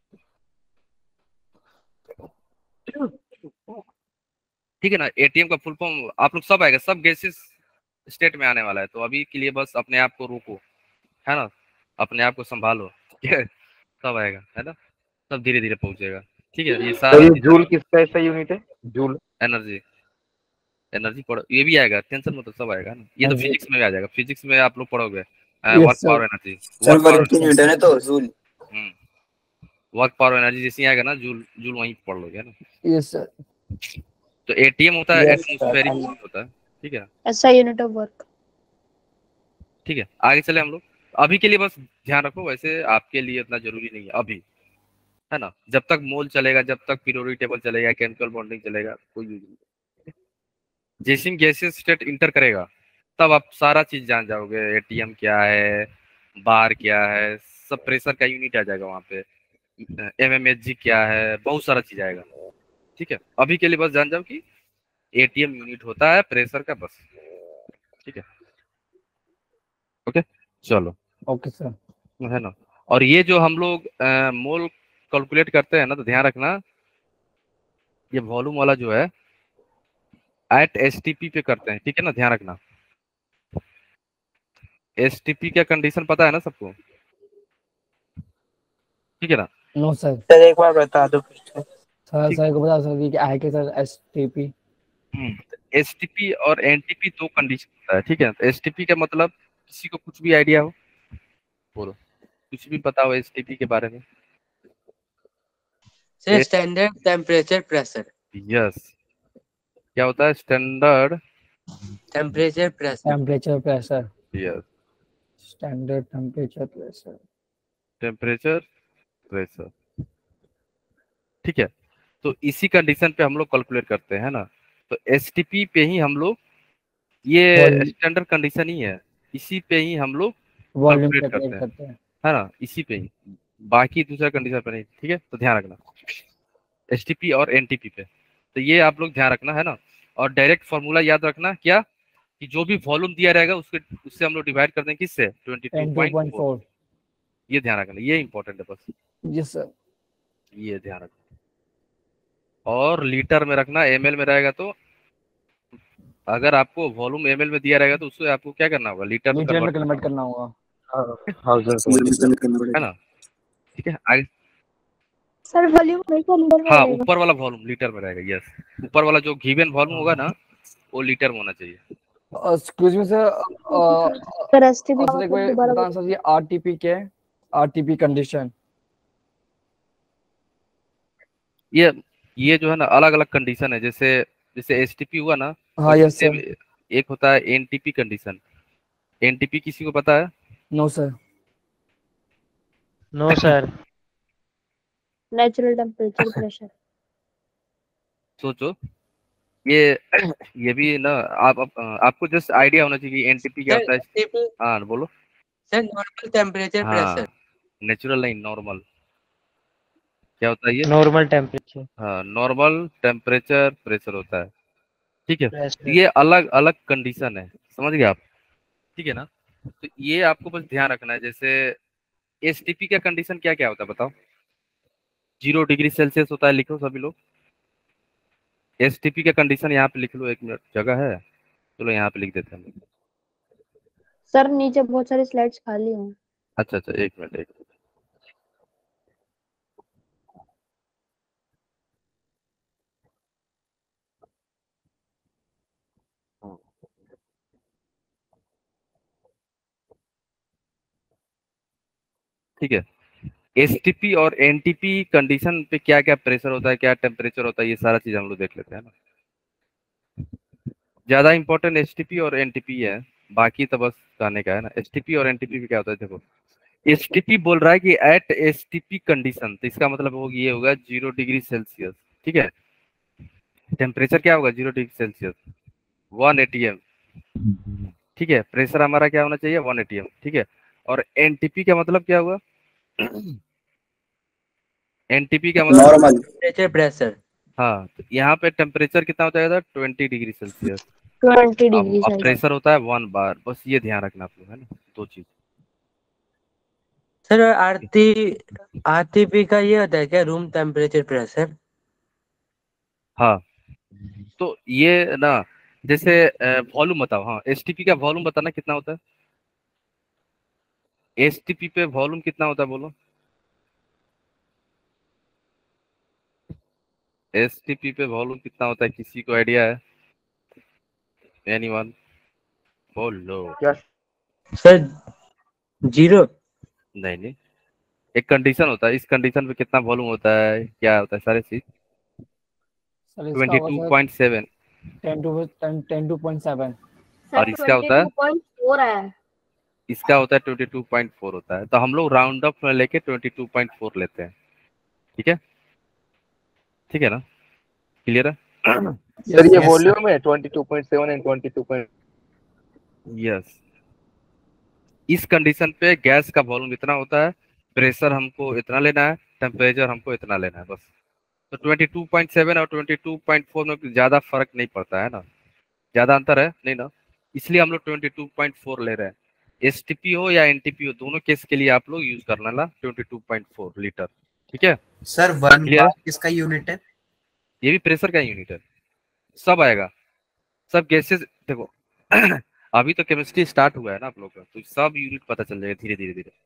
ठीक है ना, एटीएम का फुल फॉर्म आप लोग सब आएगा, सब गैसेस स्टेट में आने वाला है, तो अभी के लिए बस अपने आप को रोको, है ना, अपने आप को संभालो। ठीक है, सब आएगा, है ना, सब धीरे धीरे पहुंचेगा। ठीक है। ये तो सारा ये चीज जूल किसका ऐसा यूनिट है? जूल एनर्जी एनर्जी पढ़ो, ये भी आएगा, टेंशन मत, सब आएगा ना। ये तो हाँ जी। फिजिक्स में भी आ जाएगा, फिजिक्स में आप लोग पढ़ोगे yes work sir. Power energy, sir work power, work की यूनिट है ना तो joule. Hmm work power energy जैसे आएगा ना, जूल जूल वहीं पढ़ लोगे ना। Yes sir. तो एटीएम होता है Yes, एटमॉस्फेरिक sir. यूनिट होता है, ठीक है। ऐसा यूनिट ऑफ वर्क। ठीक है, आगे चले हम लोग। अभी के लिए बस ध्यान रखो, वैसे आपके लिए इतना जरूरी नहीं है अभी, है ना। जब तक मोल चलेगा, जब तक पीरियोडिक टेबल चलेगा, केमिकल बॉन्डिंग चलेगा, कोई यूज नहीं। जैसे ही गैसियस स्टेट इंटर करेगा तब आप सारा चीज जान जाओगे, एटीएम क्या है, बार क्या है, सब प्रेशर का यूनिट आ जाएगा वहां पे, एमएमएचजी क्या है, बहुत सारा चीज आएगा। ठीक है, अभी के लिए बस जान जाओ कि एटीएम यूनिट होता है प्रेशर का, बस। ठीक है, ओके, चलो, ओके सर। है ना। और ये जो हम लोग मोल कैलकुलेट करते हैं ना, तो ध्यान रखना, ये वॉल्यूम वाला जो है एट एसटीपी पे करते हैं, ठीक है ना, ध्यान रखना। एसटीपी का कंडीशन पता है ना सबको, ठीक है ना। No sir. सर एक बार बता दो फिर से। सर ठीक। सर को बता सर कि है क्या sir S T P? STP और एनटीपी दो कंडीशन होता है, ठीक है। तो एसटीपी का मतलब, किसी को कुछ भी आइडिया हो, बोलो, कुछ भी पता हो एसटीपी के बारे में। Sir standard temperature pressure. Yes, क्या होता है standard temperature pressure. Temperature pressure. Yes, standard temperature pressure. Temperature pressure, ठीक है। तो इसी कंडीशन पे हम लोग कैलकुलेट करते हैं ना। तो एसटीपी पे ही हम लोग, ये स्टैंडर्ड कंडीशन ही है, इसी पे ही हम लोग वॉल्यूम कैलकुलेट करते कैलकुलेट हैं, करते हैं। है ना, इसी पे ही, बाकी दूसरा कंडीशन पे नहीं, ठीक है। तो ध्यान रखना एसटीपी और एनटीपी पे, तो ये आप लोग ध्यान रखना, है ना। और डायरेक्ट फॉर्मूला याद रखना, क्या कि जो भी वॉल्यूम दिया रहेगा उसके उससे हम लोग डिवाइड कर दें किससे, twenty two ten two point point four. Four. ये ध्यान रखना, ये इंपॉर्टेंट है बस, यस सर। ये ध्यान रखना। और लीटर में रखना, एमएल में रहेगा तो, अगर आपको वॉल्यूम एमएल में दिया रहेगा तो उससे आपको क्या करना होगा, लीटर में लीटर में कन्वर्ट कन्वर्ट करना करना होगा। होगा, है ना। ठीक है, आगे। सर वॉल्यूम हमेशा लीटर में हाँ, रहेगा। ऊपर वाला वॉल्यूम लीटर में रहेगा, यस। ऊपर वाला जो गिवन वॉल्यूम होगा ना, वो लीटर में होना चाहिए। Excuse me sir. Sir STP sir एक बार दोबारा बताना सर, ये आरटीपी के आरटीपी कंडीशन। ये ये जो है ना, अलग अलग कंडीशन है, जैसे जैसे एसटीपी हुआ ना, हाँ यस वैसे सर। एक होता है एनटीपी कंडीशन। एनटीपी किसी को पता है? No sir. No sir. Natural temperature pressure. सोचो, ये ये भी ना, आप, आप आपको जस्ट आइडिया होना चाहिए कि एनटीपी क्या होता है। हाँ बोलो। Sir normal temperature pressure. हाँ, नेचुरल नहीं, नॉर्मल। क्या होता है ये? नॉर्मल टेम्परेचर हाँ, नॉर्मल टेम्परेचर प्रेशर होता है, ठीक है। प्रेशर। ये अलग अलग कंडीशन है, समझ गए आप, ठीक है ना। तो ये आपको बस ध्यान रखना है। जैसे एसटीपी का कंडीशन क्या क्या होता है बताओ? जीरो डिग्री सेल्सियस होता है, लिखो सभी लोग। एसटीपी का कंडीशन यहाँ पे लिख लो, एक मिनट जगह है, चलो यहाँ पे लिख देते हैं। सर नीचे बहुत सारी स्लाइड्स खाली हैं। अच्छा अच्छा, एक मिनट एक मिनट। ठीक है, एसटीपी और एनटीपी कंडीशन पे क्या क्या प्रेशर होता है, क्या टेम्परेचर होता है, ये सारा चीज हम लोग देख लेते हैं ना। ज्यादा इंपॉर्टेंट एसटीपी और एनटीपी है, बाकी तो बस कहने का है ना। एसटीपी और एनटीपी में क्या होता है, देखो एसटीपी बोल रहा है कि एट एसटीपी कंडीशन, तो इसका मतलब होगा ये होगा जीरो डिग्री सेल्सियस, ठीक है। टेम्परेचर क्या होगा, zero degree Celsius, one ATM, ठीक है। प्रेशर हमारा क्या होना चाहिए, वन एटीएम, ठीक है। और एनटीपी का मतलब क्या हुआ, एनटीपी का मतलब नॉर्मल टेम्परेचर प्रेशर। हाँ, तो यहाँ पे टेम्परेचर कितना हो जाएगा, ट्वेंटी डिग्री सेल्सियस। ट्वेंटी अब डिग्री अब सेल्सियस। प्रेशर होता है वन बार, बस ये ध्यान रखना आप लोग, है ना, दो चीज। सर आरती आरटीपी का ये होता है क्या, रूम टेम्परेचर प्रेशर? हाँ, तो ये ना, जैसे वॉल्यूम बताओ, हाँ एसटीपी का वॉल्यूम बताना कितना होता है, एसटीपी पे वॉल्यूम कितना होता है बोलो। एसटीपी पे वॉल्यूम कितना होता है, किसी को आइडिया है? एनीवन? बोलो। क्या सर जीरो। नहीं नहीं, एक कंडीशन होता है, इस कंडीशन पे कितना वॉल्यूम होता है, क्या होता है सारे चीज? सर इसका ट्वेंटी होगा two sir point seven. Ten two ten two point seven. Sir और इसका होता है, ट्वेंटी टू पॉइंट फोर है। इसका होता है ट्वेंटी टू पॉइंट फोर होता है, तो हम लोग राउंड अप में लेके ट्वेंटी टू पॉइंट फोर लेते हैं। ठीक है, ठीक है ना, क्लियर है? सर ये yes, वॉल्यूम है twenty two point seven and twenty two point. Yes, इस कंडीशन पे गैस का वॉल्यूम इतना होता है, प्रेशर हमको इतना लेना है, टेम्परेचर हमको इतना लेना है, बस। तो ट्वेंटी टू पॉइंट सेवन और ट्वेंटी टू पॉइंट फोर में ज्यादा फर्क नहीं पड़ता है ना, ज्यादा अंतर है नहीं ना, इसलिए हम लोग ट्वेंटी टू पॉइंट फोर ले रहे हैं। एसटीपी हो या एनटीपी हो, दोनों केस के लिए आप लोग यूज करना ला twenty two point four litre. ठीक है, सर वन Clear? बार किसका यूनिट है? ये भी प्रेशर का यूनिट है, सब आएगा, सब गैसेस। देखो अभी तो केमिस्ट्री स्टार्ट हुआ है ना आप लोग का, तो सब यूनिट पता चल जाएगा धीरे धीरे धीरे।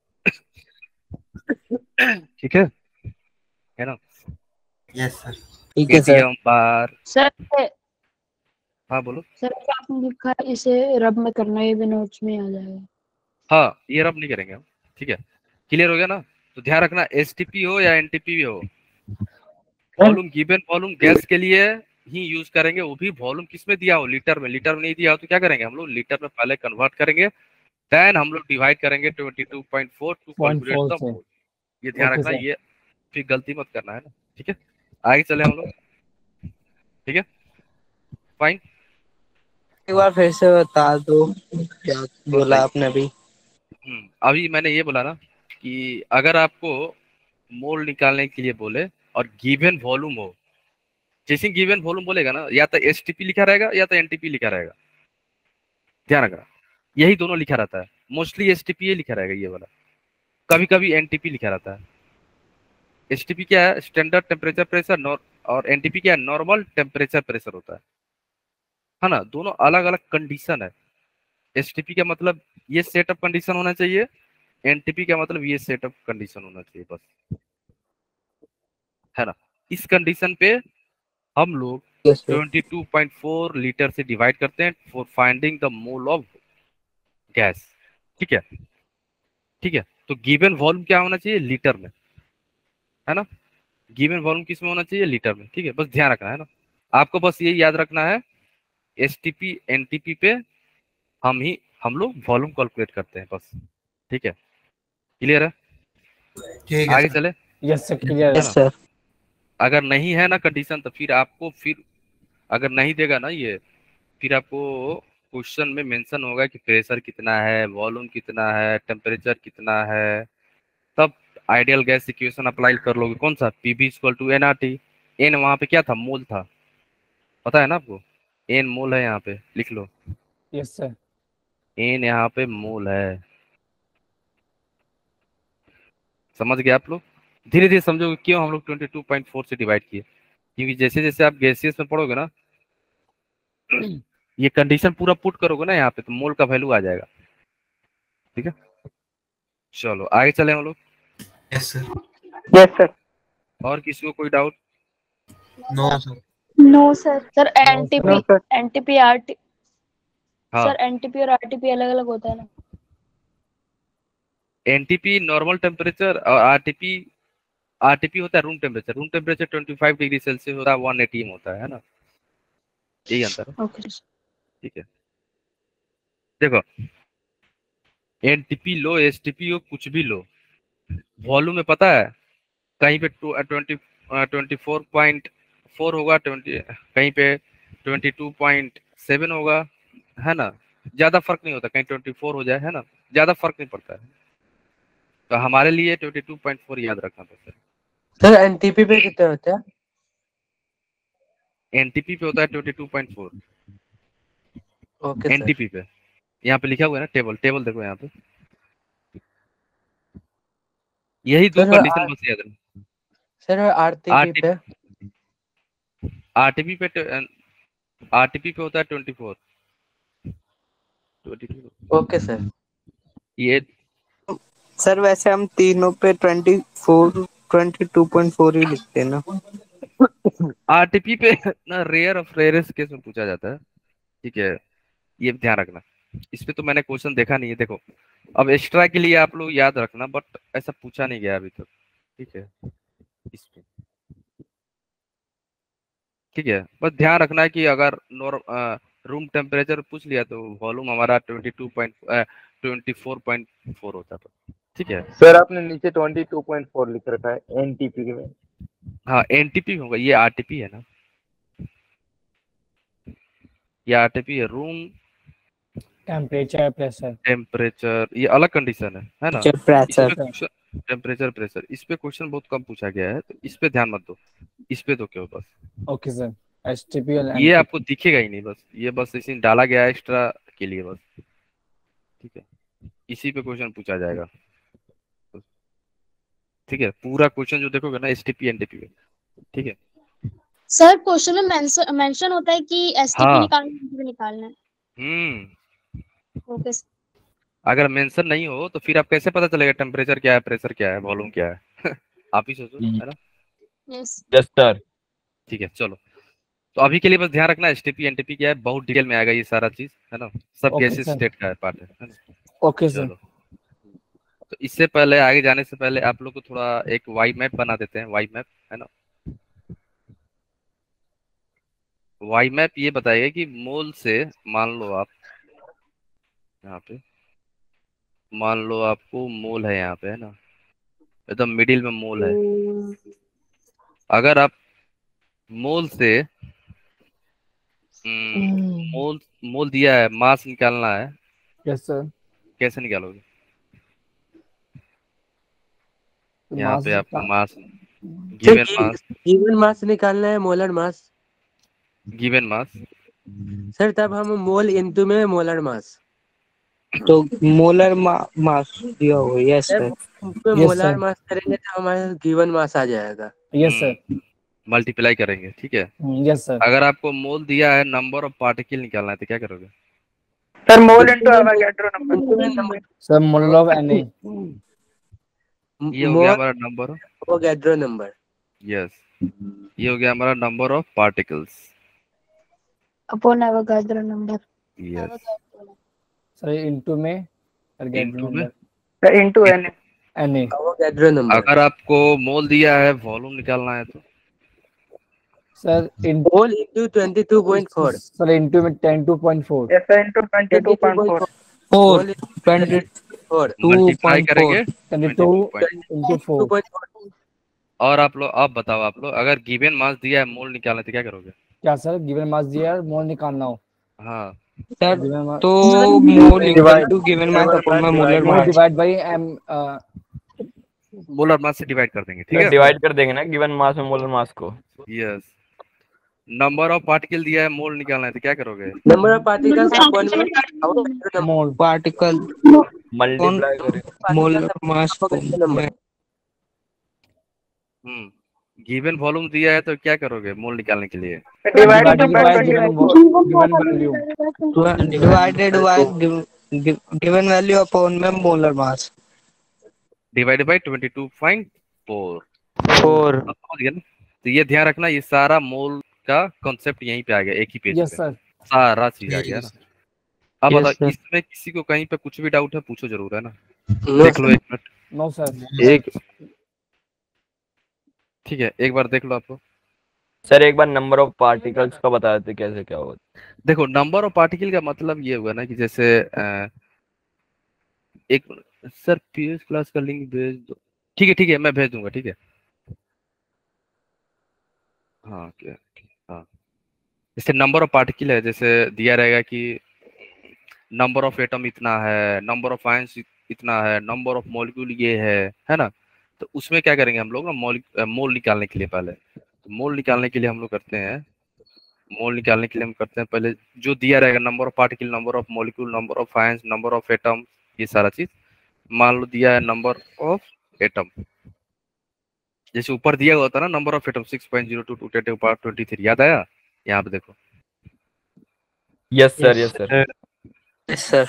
ठीक है है ना? Yes sir. ठीक है सर। एटीएम बार। सर हाँ बोलो। सर क्या आपने लिखा है इसे रब में करना, ये भी नोट्स में आ जाएगा। हाँ, ये रब नहीं करेंगे हम। ठीक है, क्लियर हो गया ना? तो ध्यान रखना, एसटीपी हो या एनटीपी हो, वॉल्यूम गिवन वॉल्यूम गैस के लिए ही यूज करेंगे, वो भी वॉल्यूम किसमें दिया हो, लीटर में। लीटर में नहीं दिया हो तो क्या करेंगे हम लोग, लीटर में पहले कन्वर्ट करेंगे, देन हम लोग डिवाइड करेंगे twenty two point four to calculate the से। मोल। ये ध्यान ओके रखना, सर। ये फिर गलती मत करना है ना। ठीक है, आगे चले हम लोग। ठीक है, फाइन। एक बार फिर से बता दो क्या बोला आपने अभी। हम्म, अभी मैंने ये बोला ना कि अगर आपको मोल निकालने के लिए बोले और गिवन वॉल्यूम हो, जैसे गिवन वॉल्यूम बोलेगा ना, या तो एसटीपी लिखा रहेगा या तो एनटीपी लिखा रहेगा। ध्यान रखना, यही दोनों लिखा रहता है, मोस्टली एसटीपी लिखा रहेगा ये वाला, कभी कभी एनटीपी लिखा रहता है। एसटीपी क्या है, स्टैंडर्ड टेम्परेचर प्रेशर, और एनटीपी क्या है, नॉर्मल टेम्परेचर प्रेशर होता है है ना, दोनों अलग अलग कंडीशन है। एसटीपी का मतलब ये सेटअप कंडीशन होना चाहिए, एनटीपी का मतलब ये सेटअप कंडीशन होना चाहिए, बस, है ना। इस कंडीशन पे हम लोग yes sir. Twenty two point four litre से डिवाइड करते हैं for finding the mole of gas. ठीक है, ठीक है। तो गिवन वॉल्यूम क्या होना चाहिए, लीटर में, है ना। गिवन वॉल्यूम किस में होना चाहिए, लीटर में। ठीक है, बस ध्यान रखना है ना, आपको बस ये याद रखना है, एसटीपी एनटीपी पे हम ही हम लोग वॉल्यूम कैलकुलेट करते हैं, बस। ठीक है, क्लियर है? ठीक है आगे सर। चले। यस सर क्लियर है। Yes sir. अगर नहीं है ना कंडीशन, तो फिर आपको, फिर अगर नहीं देगा ना ये, फिर आपको क्वेश्चन में मेंशन होगा कि प्रेशर कितना है, वॉल्यूम कितना है, टेम्परेचर कितना है, तब आइडियल गैस इक्वेशन अप्लाई कर लोगे। कौन सा, PV equal to N R T. N वहां पे क्या था, मोल था, पता है ना आपको, एन मोल है, यहाँ पे लिख लो, यस सर। एन यहाँ पे मोल है। समझ गए आप लोग? धीरे धीरे समझोगे क्यों हम लोग ट्वेंटी टू पॉइंट फोर से डिवाइड किए, क्योंकि जैसे जैसे आप गैसियस में पढ़ोगे ना, ये कंडीशन पूरा पुट करोगे ना यहाँ पे, तो मोल का वैल्यू आ जाएगा। ठीक है, चलो आगे चले हम लोग। Yes sir. Yes sir. और किसी को कोई doubt? No sir. No sir. Sir NTP no sir. NTP RT हाँ, सर एनटीपी और आरटीपी अलग अलग होता है ना। एनटीपी नॉर्मल टेम्परेचर, और आरटीपी आरटीपी होता है room temperature. Room temperature twenty five degree Celsius होता है, वन एटीएम होता है ना, यही अंतर है। ओके ठीक है, देखो, एनटीपी लो, एसटीपी हो, कुछ भी लो, वॉल्यूम में पता है, कहीं पे twenty twenty four point four होगा, ट्वेंटी कहीं पे ट्वेंटी टू पॉइंट सेवन होगा, है ना, ज्यादा फर्क नहीं होता, कहीं ट्वेंटी फोर हो जाए, है ना, ज्यादा फर्क नहीं पड़ता है। तो हमारे लिए ट्वेंटी टू पॉइंट फोर याद रखना पड़ता है। सर एनटीपी पे कितने होते हैं? एनटीपी पे होता है twenty two point four, okay sir. NTP पे यहाँ पे लिखा हुआ है ना, टेबल टेबल देखो यहाँ पे, यही दो सर, कंडीशन आर- बस याद रखना। सर आरटीपी पे आरटीपी पे आरटीपी पे होता है ट्वेंटी फोर। Okay sir. ये सर वैसे हम तीनों पे twenty four twenty two point four ही लिखते हैं ना। आरटीपी पे ना रेयर ऑफ रेयरेस्ट केस में पूछा जाता है, ठीक है, ये ध्यान रखना। इस पे तो मैंने क्वेश्चन देखा नहीं है, देखो अब एक्स्ट्रा के लिए आप लोग याद रखना, बट ऐसा पूछा नहीं गया अभी तक, ठीक है। इस पे ठीक है, बस ध्यान रखना है कि अगर नॉर्म रूम टेम्परेचर पूछ लिया तो वॉल्यूम हमारा twenty two point twenty four point four होता था, ठीक है। सर आपने नीचे ट्वेंटी टू पॉइंट फोर लिख रखा है एनटीपी में। हाँ एनटीपी होगा, ये आरटीपी है ना, ये आरटीपी है, रूम टेम्परेचर प्रेशर टेम्परेचर, ये अलग कंडीशन है है ना। प्रेशर टेम्परेचर प्रेशर, इस पे क्वेश्चन बहुत कम पूछा गया है, तो इस पे ध्यान मत दो, इस पे तो क्यों बस। Okay sir. एसटीपी और ये आपको दिखेगा ही नहीं, बस ये बस इसी डाला गया है एक्स्ट्रा के लिए बस, ठीक है। इसी पे क्वेश्चन पूछा जाएगा, ठीक है। पूरा क्वेश्चन जो देखोगे ना एसटीपी एनटीपी में, ठीक है। सर क्वेश्चन में मेंशन मेंशन होता है कि एसटीपी हाँ। निकालना है, एनटीपी निकालना है। Hmm okay sir. अगर मेंशन नहीं हो तो फिर आप कैसे पता चलेगा टेम्परेचर क्या है, प्रेशर क्या है, वॉल्यूम क्या है आप ही सोचो, है ना। Yes yes sir. ठीक है चलो, तो अभी के लिए बस ध्यान रखना एसटीपी एनटीपी क्या है, बहुत डिटेल में आएगा ये सारा चीज, है ना। सब ओके गैसेस सर। स्टेट का है पार्ट है, है ना? Okay sir. चलो, तो इससे पहले आगे जाने से पहले आप लोग को थोड़ा एक वाई मैप बना देते हैं, वाई मैप, है ना। वाई मैप ये बताएगा कि मोल से, मान लो आप यहाँ पे, मान लो आपको मोल है यहाँ पे, है ना, एकदम मिडिल में मोल है। अगर आप मोल से हम्म, मोल मोल दिया है, मास निकालना है, यस सर। कैसे निकालोगे? यहाँ मास पे आपको mass, sir given mass, given mass निकालना है, molar mass. Given mass, sir तब हम मोल इनटू में मोलर मास, तो मोलर मा, मास दिया हुआ यस सर सर। उसमें Yes, मोलर sir. मास करेंगे तो हमारे गिवन मास आ जाएगा। Yes sir. मल्टीप्लाई करेंगे, ठीक है। Yes sir. अगर आपको मोल दिया है, नंबर ऑफ पार्टिकल निकालना है, तो क्या करोगे? Sir mole into Avogadro number. Sir mole of N A. ये हो गया हमारा नंबर, एवोगैड्रो नंबर। यस, ये हो गया हमारा number of particles, upon Avogadro number. Yes. Sir into में इनटू में sir into N N A. Avogadro number. अगर आपको मोल दिया है, वॉल्यूम निकालना है तो सर इन mole into twenty two point four. Sir into में ten two point four. Yes sir into twenty two point four. Four twenty four to multiply point करेंगे ट्वेंटी टू इनटू फोर। और आप लोग, आप बताओ आप लोग, अगर गिवन मास दिया है, मोल निकालना है, तो क्या करोगे? क्या सर गिवन मास दिया है, मोल निकालना हो? हाँ, सर गिवन मास तो mole equal to given mass upon में molar mole mass. Divide by M. Molar mass से डिवाइड कर देंगे, ठीक है। डिवाइड कर देंगे ना गिवन मास में मोलर मास को। यस। नंबर ऑफ पार्टिकल दिया है, मोल निकालना है, तो क्या करोगे? नंबर ऑफ पार्टिकल्स अपॉन में मोल पार्टिकल मल्टीप्लाई करेंगे। Molar mass number. Hmm given volume दिया है तो क्या करोगे मोल निकालने के लिए? Divided by given given value. Divided by given value upon में molar mass. Divided by twenty two point four. Four. समझ गए ना? तो ये ध्यान रखना, ये सारा मोल का कॉन्सेप्ट यहीं पे आ गया, एक ही पेज यस पे सर। सारा चीज आ गया ना। अब Yes, बताओ, sir. इसमें किसी को कहीं पे कुछ भी डाउट है, पूछो जरूर, है ना। No, देख लो एक मिनट, नो सर। एक ठीक है, एक बार देख लो आपको। सर एक बार नंबर ऑफ पार्टिकल्स का बता देते कैसे क्या होता देखो नंबर ऑफ पार्टिकल का मतलब ये हुआ ना कि जैसे अ, एक सर पीएस क्लास का लिंक भेज दो, ठीक है ठीक है, मैं भेज दूंगा, ठीक है। हाँ क्या, हाँ जैसे नंबर ऑफ पार्टिकल है, जैसे दिया रहेगा कि नंबर ऑफ एटम इतना है, नंबर ऑफ आयंस इतना है, नंबर ऑफ मॉलिक्यूल ये है है ना। तो उसमें क्या करेंगे हम लोग ना, मोल मोल निकालने के लिए पहले, तो मोल निकालने के लिए हम लोग करते हैं, मोल निकालने के लिए हम करते हैं पहले जो दिया रहेगा, number of particle, number of molecule, number of ions, number of atom, ये सारा चीज। मान लो दिया है नंबर ऑफ एटम, जैसे ऊपर दिया हुआ था ना number of atom six point zero two two ten power twenty three, याद आया? यहाँ पे देखो। Yes sir yes sir yes sir.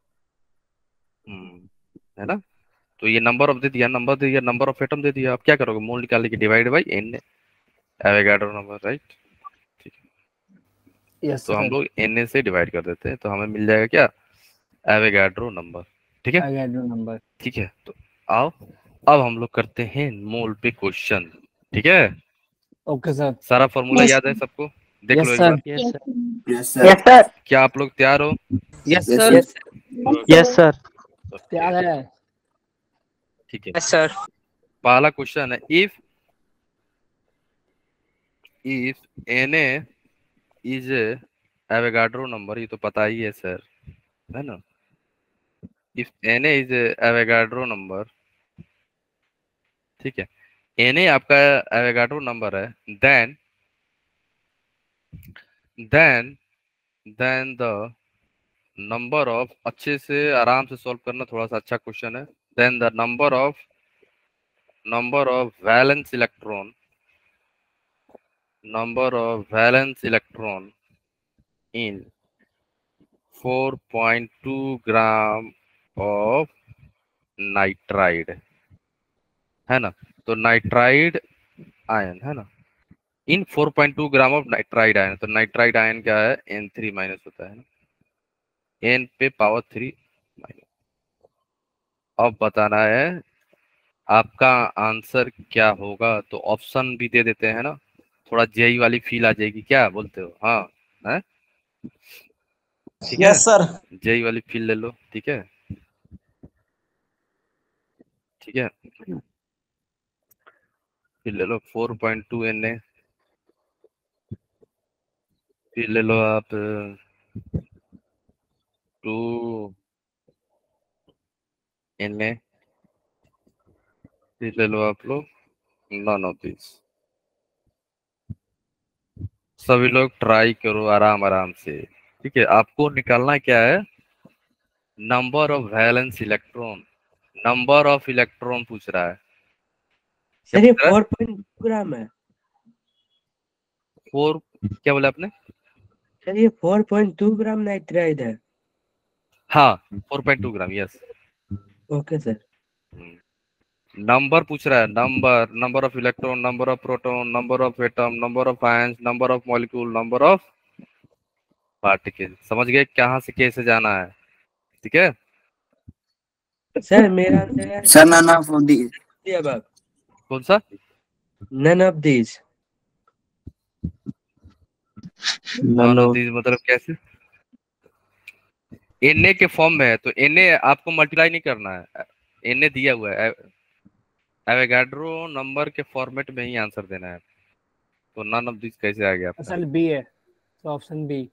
Hmm है ना। तो ये नंबर ऑफ दे दिया, नंबर दे दिया, नंबर ऑफ एटम दे दिया। अब क्या करोगे? मोल निकालने की divide by N Avogadro number, right. ठीक है, यस तो हम सर। लोग Na से डिवाइड कर देते हैं, तो हमें मिल जाएगा क्या, एवोगाड्रो नंबर। ठीक है, एवोगाड्रो नंबर। ठीक है, तो आओ अब हम लोग करते हैं मोल पे क्वेश्चन। ठीक है, ओके सर। सारा फॉर्मूला Yes, याद है सबको, देख लो यस एक सर। बार। Yes yes, sir. Yes sir. Yes sir. क्या आप लोग तैयार हो? Yes yes sir. Yes yes sir. तैयार है। ठीक है, यस सर। पहला क्वेश्चन है, if if Na is Avogadro number, ये तो पता ही है सर, है ना। If Na is Avogadro number, ठीक है, Na आपका एवोगाड्रो नंबर है, then then then the number of, अच्छे से आराम से सॉल्व करना, थोड़ा सा अच्छा क्वेश्चन है। Then the number of number of valence electron number of valence electron in four point two gram of nitride, है ना। तो नाइट्राइड आयन, है ना, in four point two gram of nitride ion, तो नाइट्राइड आयन क्या है, एन थ्री माइनस होता है ना, एन पे पावर थ्री माइनस। अब बताना है आपका आंसर क्या होगा, तो ऑप्शन भी दे देते हैं ना, थोड़ा जेई वाली फील आ जाएगी, क्या बोलते हो? हाँ, है, ठीक है, यस सर। जेई वाली फील ले लो। ठीक है, ठीक है, फिर ले लो four point two N A, फिर ले लो आप टू एन ए, फिर ले लो आप लोग नन ऑफ दिस। सभी लोग ट्राई करो आराम आराम से। ठीक है, आपको निकालना क्या है, number of valence electron, number of electron पूछ रहा है। क्या सर ये पूछ रहा है? फोर पॉइंट टू ग्राम है। फोर, क्या बोला आपने? सर ये four point two gram nitride है। हाँ, four point two gram, yes. Okay sir. Number पूछ रहा है, number number of electron, number of proton, number of atom, number of ions, number of molecule, number of particle. समझ गए कहाँ से कैसे जाना है? ठीक है, सर मेरा आंसर है sir none of the above. कौन सा? None of these. None of these मतलब कैसे? Na के फॉर्म में है, तो Na आपको मल्टीप्लाई नहीं करना है, Na दिया हुआ है, एवोगाड्रो नंबर के फॉर्मेट में ही आंसर देना है। तो नन ऑफ दिस कैसे आ गया आपका? असल बी है, तो ऑप्शन बी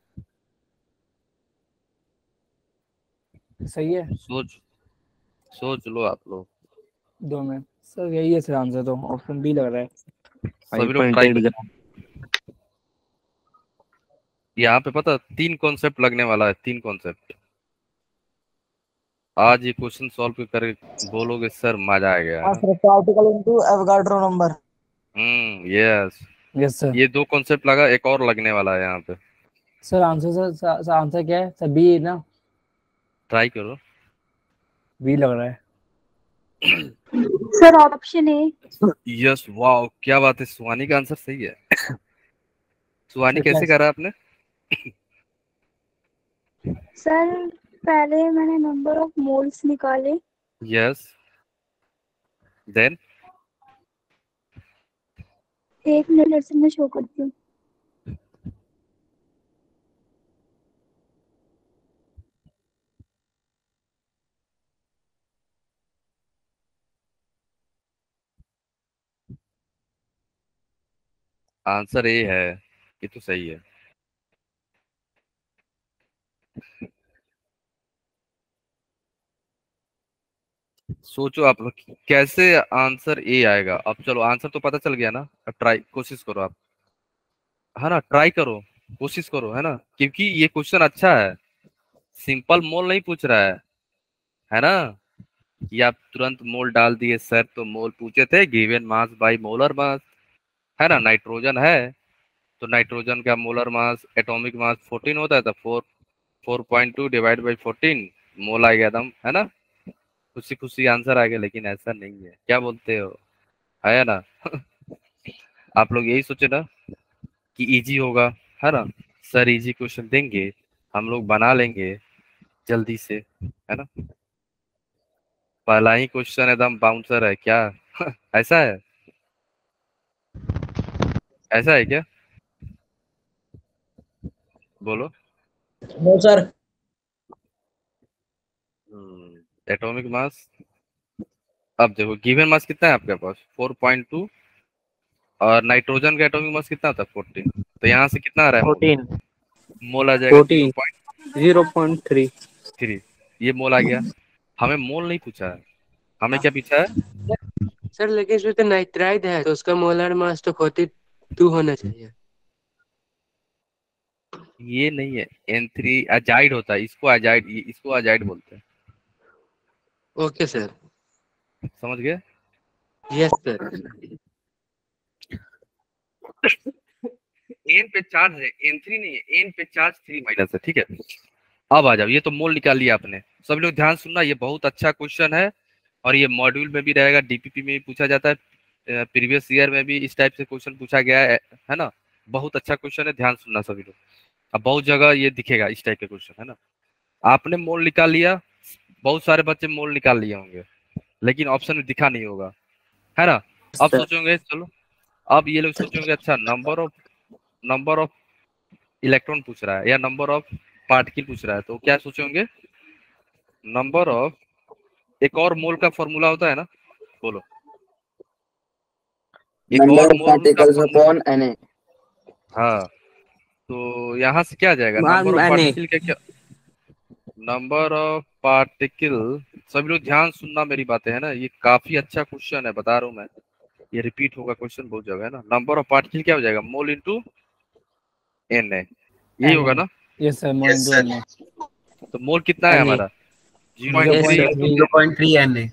सही है। सोच सोच लो आप लोग, दो में सर यही है सर आंसर, तो ऑप्शन बी लग रहा है। सभी लोग ट्राई करो। यहाँ पे पता तीन कॉन्सेप्ट लगने वाला है, तीन कॉन्सेप्ट। आज ये क्वेश्चन सॉल्व कर बोलोगे सर मजा आ गया। Particle into Avogadro number. Hmm, yes yes sir. ये दो कॉन्सेप्ट लगा, एक और लगने वाला है यहाँ पे। Sir answer sir, sir, sir answer क्या है सर? बी है ना? ट्राई करो। बी लग रहा है sir option A. Yes, wow क्या बात है, सुहानी का आंसर सही है। सुहानी सर कैसे क्या- करा आपने? सर पहले मैंने नंबर ऑफ मोल्स निकाले, यस, देन एक मिनट से मैं शो करती हूँ। आंसर ए है, ये तो सही है। सोचो आप लोग कैसे आंसर ए आएगा। अब चलो आंसर तो पता चल गया ना, अब ट्राई कोशिश करो आप, है ना, ट्राई करो, कोशिश करो, है ना, क्योंकि ये क्वेश्चन अच्छा है, सिंपल मोल नहीं पूछ रहा है है ना। ये आप तुरंत मोल डाल दिए सर, तो मोल पूछे थे given mass by molar mass, है ना। नाइट्रोजन है तो नाइट्रोजन का molar mass, atomic mass fourteen होता है, तो four four point two divide by fourteen mole आ गया एकदम, है ना। खुशी खुशी आंसर आ गया, लेकिन ऐसा नहीं है, क्या बोलते हो, है ना। आप लोग यही सोचे ना कि इजी होगा, है ना, सर इजी क्वेश्चन देंगे, हम लोग बना लेंगे जल्दी से, है ना। पहला ही क्वेश्चन एकदम बाउंसर है क्या? ऐसा है, ऐसा है क्या? बोलो। No sir. एटॉमिक मास, अब देखो गिवन मास कितना है आपके पास, फोर पॉइंट टू, और नाइट्रोजन का एटॉमिक मास कितना था, फोर्टीन। तो यहाँ से कितना आ रहा है मोल? फोर्टीन मोल आ जाएगा fourteen zero point three three, ये मोल आ गया। हमें मोल नहीं पूछा है, हमें क्या पूछा है? सर लेकिन इसमें तो नाइट्राइड है तो उसका मोलर मास तो फोर्टी टू होना चाहिए। ये नहीं है, एन थ्री अजाइड होता है, इसको अजाइड, इसको अजाइड बोलते हैं। Okay sir. समझ गए? Yes sir. एन पे चार्ज है, एन थ्री नहीं है, एन पे चार्ज थ्री माइनस है, ठीक है। अब आ जाओ, ये तो मोल निकाल लिया आपने। सब लोग ध्यान सुनना, ये बहुत अच्छा क्वेश्चन है और ये मॉड्यूल में भी रहेगा, डीपीपी में भी पूछा जाता है, प्रीवियस ईयर में भी इस टाइप से क्वेश्चन पूछा गया है, है ना। बहुत अच्छा क्वेश्चन है, ध्यान सुनना सभी लोग। अब बहुत जगह ये दिखेगा इस टाइप के क्वेश्चन, है ना। आपने मोल निकाल लिया, बहुत सारे बच्चे मोल निकाल लिए होंगे, लेकिन ऑप्शन में दिखा नहीं होगा, है ना। अब सोचोगे, चलो अब ये लोग सोचोगे अच्छा number of number of electron पूछ रहा है या नंबर ऑफ पार्टिकल पूछ रहा है, तो क्या सोचोगे? नंबर ऑफ, एक और मोल का फॉर्मूला होता है ना, बोलो। एक नंबर और of mole particles upon Na। हाँ, तो यहाँ से क्या आ जाएगा, नंबर ऑफ पार्टिकल का क्या, नंबर ऑफ पार्टिकल। सभी लोग ध्यान सुनना मेरी बातें, है ना, ये काफी अच्छा क्वेश्चन है, बता रहा हूँ मैं, ये रिपीट होगा क्वेश्चन बहुत जगह, है ना। नंबर ऑफ पार्टिकल क्या हो जाएगा, मोल इंटू एन है, यही होगा ना। Yes sir, mole into N. तो मोल कितना है हमारा, जीरो पॉइंट थ्री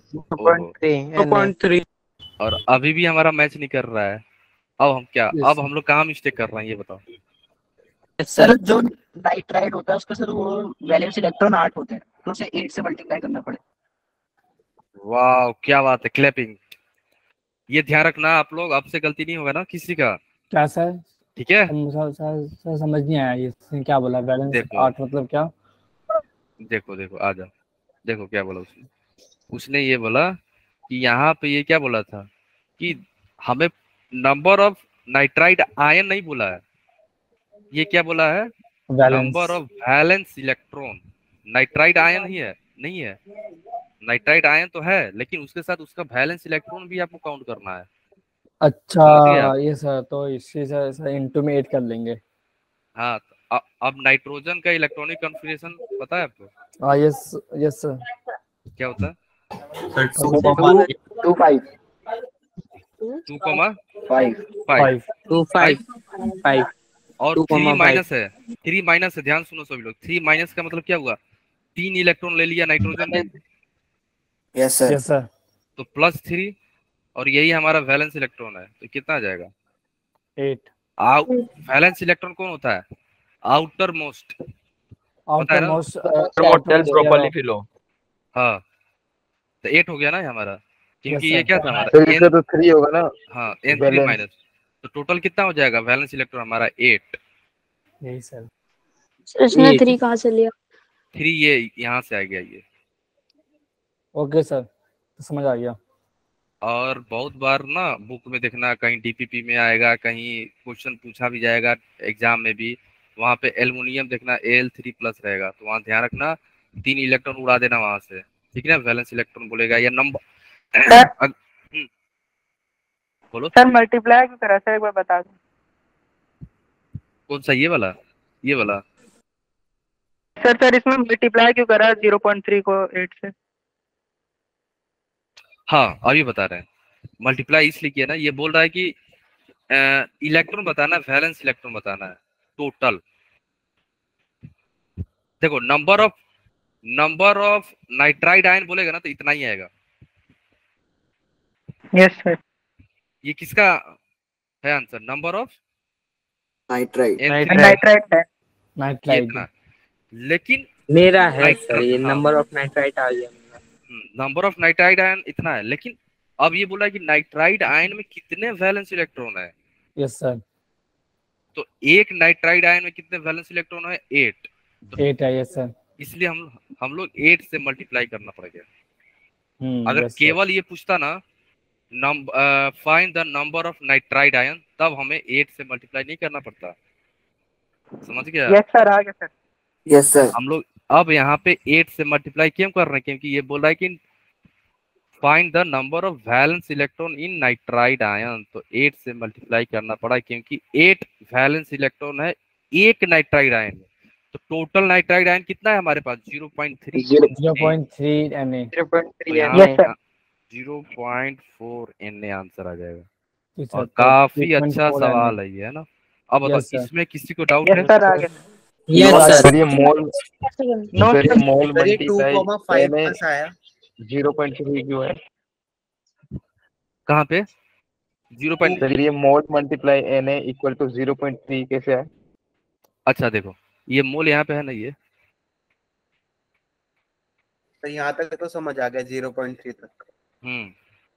थ्री और अभी भी हमारा मैच नहीं कर रहा है। अब हम क्या, अब हम लोग कहाँ मिस्टेक कर रहे हैं ये बताओ। सर जो नाइट्राइड होता है उसका सर वो वैलेंस इलेक्ट्रॉन आठ होते हैं, तो उसे एट से मल्टीप्लाई करना पड़ेगा। वाह क्या बात है, क्लैपिंग। ये ध्यान रखना आप लोग, अब से गलती नहीं होगा ना किसी का। क्या सर? ठीक है सर, सर, सर समझ नहीं आया ये क्या बोला, बैलेंस आठ मतलब क्या? देखो देखो आ जाओ, देखो क्या बोला उसने। उसने ये बोला कि यहाँ पे ये क्या बोला था कि हमें नंबर ऑफ नाइट्राइड आयन नहीं बोला है, ये क्या बोला है, number of valence electron. Nitride ion ही है, नहीं है, नाइट्राइड आयन तो है, लेकिन उसके साथ उसका वैलेंस इलेक्ट्रॉन भी आपको काउंट करना है। अच्छा ये सर, तो इसी से सर इनटू में ऐड कर लेंगे। हाँ, तो अब नाइट्रोजन का इलेक्ट्रॉनिक कॉन्फ़िगरेशन पता है आपको? हाँ यस यस सर। क्या होता है? Two five two comma five five two five five और थ्री माइनस है, थ्री माइनस है, ध्यान सुनो सभी लोग। थ्री माइनस का मतलब क्या हुआ, तीन इलेक्ट्रॉन ले लिया नाइट्रोजन ने। Yes sir yes sir. तो प्लस थ्री और यही हमारा वैलेंस इलेक्ट्रॉन है, तो कितना आ जाएगा, एट। आउट वैलेंस इलेक्ट्रॉन कौन होता है, outer most, outer most properly फिलो। हाँ, तो एट हो गया ना हमारा, क्योंकि yes, ये क्या था हमारा तो इसका तो थ्री होगा ना। हाँ एन थ्री माइनस, तो टोटल कितना हो जाएगा वैलेंस इलेक्ट्रॉन हमारा एट। यही सर। इसने थ्री कहाँ से लिया? थ्री ये यहाँ से आ गया ये। ओके सर, तो समझ आ गया। और बहुत बार ना बुक में देखना, कहीं डीपीपी में आएगा, कहीं क्वेश्चन पूछा भी जाएगा एग्जाम में भी, वहाँ पे एल्युमिनियम देखना एल थ्री प्लस रहेगा, तो वहाँ ध्यान रखना तीन इलेक्ट्रॉन उड़ा देना वहां से, ठीक है ना। वैलेंस इलेक्ट्रॉन बोलेगा या नंबर बोलो सर मल्टीप्लाई क्यों करा सर, एक बार बता दो। कौन सा, ये वाला, ये वाला सर सर इसमें मल्टीप्लाई क्यों करा जीरो पॉइंट थ्री को एट से? हाँ अभी बता रहे हैं, मल्टीप्लाई इसलिए किया ना, ये बोल रहा है कि इलेक्ट्रॉन बताना, वैलेंस इलेक्ट्रॉन बताना है टोटल। देखो number of number of nitride ion बोलेगा ना तो इतना ही आएगा। Yes sir. ये किसका है answer, number of nitride nitride है नाइट्राइड। लेकिन मेरा है सर, ये नंबर ऑफ नाइट्राइड आ गया, नंबर ऑफ नाइट्राइड आयन इतना है, लेकिन अब ये बोला कि नाइट्राइड आयन में कितने वैलेंस इलेक्ट्रॉन है, यस सर। तो एक नाइट्राइड आयन में कितने वैलेंस इलेक्ट्रॉन है? एट। तो एट है। Yes sir. इसलिए हम हम लोग एट से मल्टीप्लाई करना पड़ेगा। हम्म अगर यस सर। केवल ये पूछता ना find the number of nitride ion, तब हमें एट से मल्टीप्लाई नहीं करना पड़ता। समझ गया? यस सर, आ गया सर। Yes sir. हम लोग अब यहाँ पे एट से मल्टीप्लाई क्यों कर रहे हैं? क्योंकि ये बोल रहा है कि find the number of valence electron in nitride ion. तो एट से मल्टीप्लाई करना पड़ा क्योंकि एट वैलेंस इलेक्ट्रॉन है एक नाइट्राइड आयन में। तो टोटल नाइट्राइड आयन कितना है हमारे पास? Zero point three. Zero point three N A. Zero point three यहाँ yes sir. Zero point four N A answer आ जाएगा। यस और सर। काफी जीरो पॉइंट अच्छा फोर सवाल है ये, है ना? अब बताओ, यस सर। इसमें किसी को डाउट यस है? सर, आ गया सर। Yes sir sir. ये मोल नो सर ये सर। मोल सर ये two multiply comma five N A plus आया। जीरो पॉइंट थ्री क्यों है? कहाँ पे? जीरो पॉइंट सर ये mole multiply N A equal to zero point three कैसे है? अच्छा देखो, ये मोल यहाँ पे है ना, ये तो यहाँ तक तो समझ आ गया, जीरो पॉइंट थ्री तक। हम्म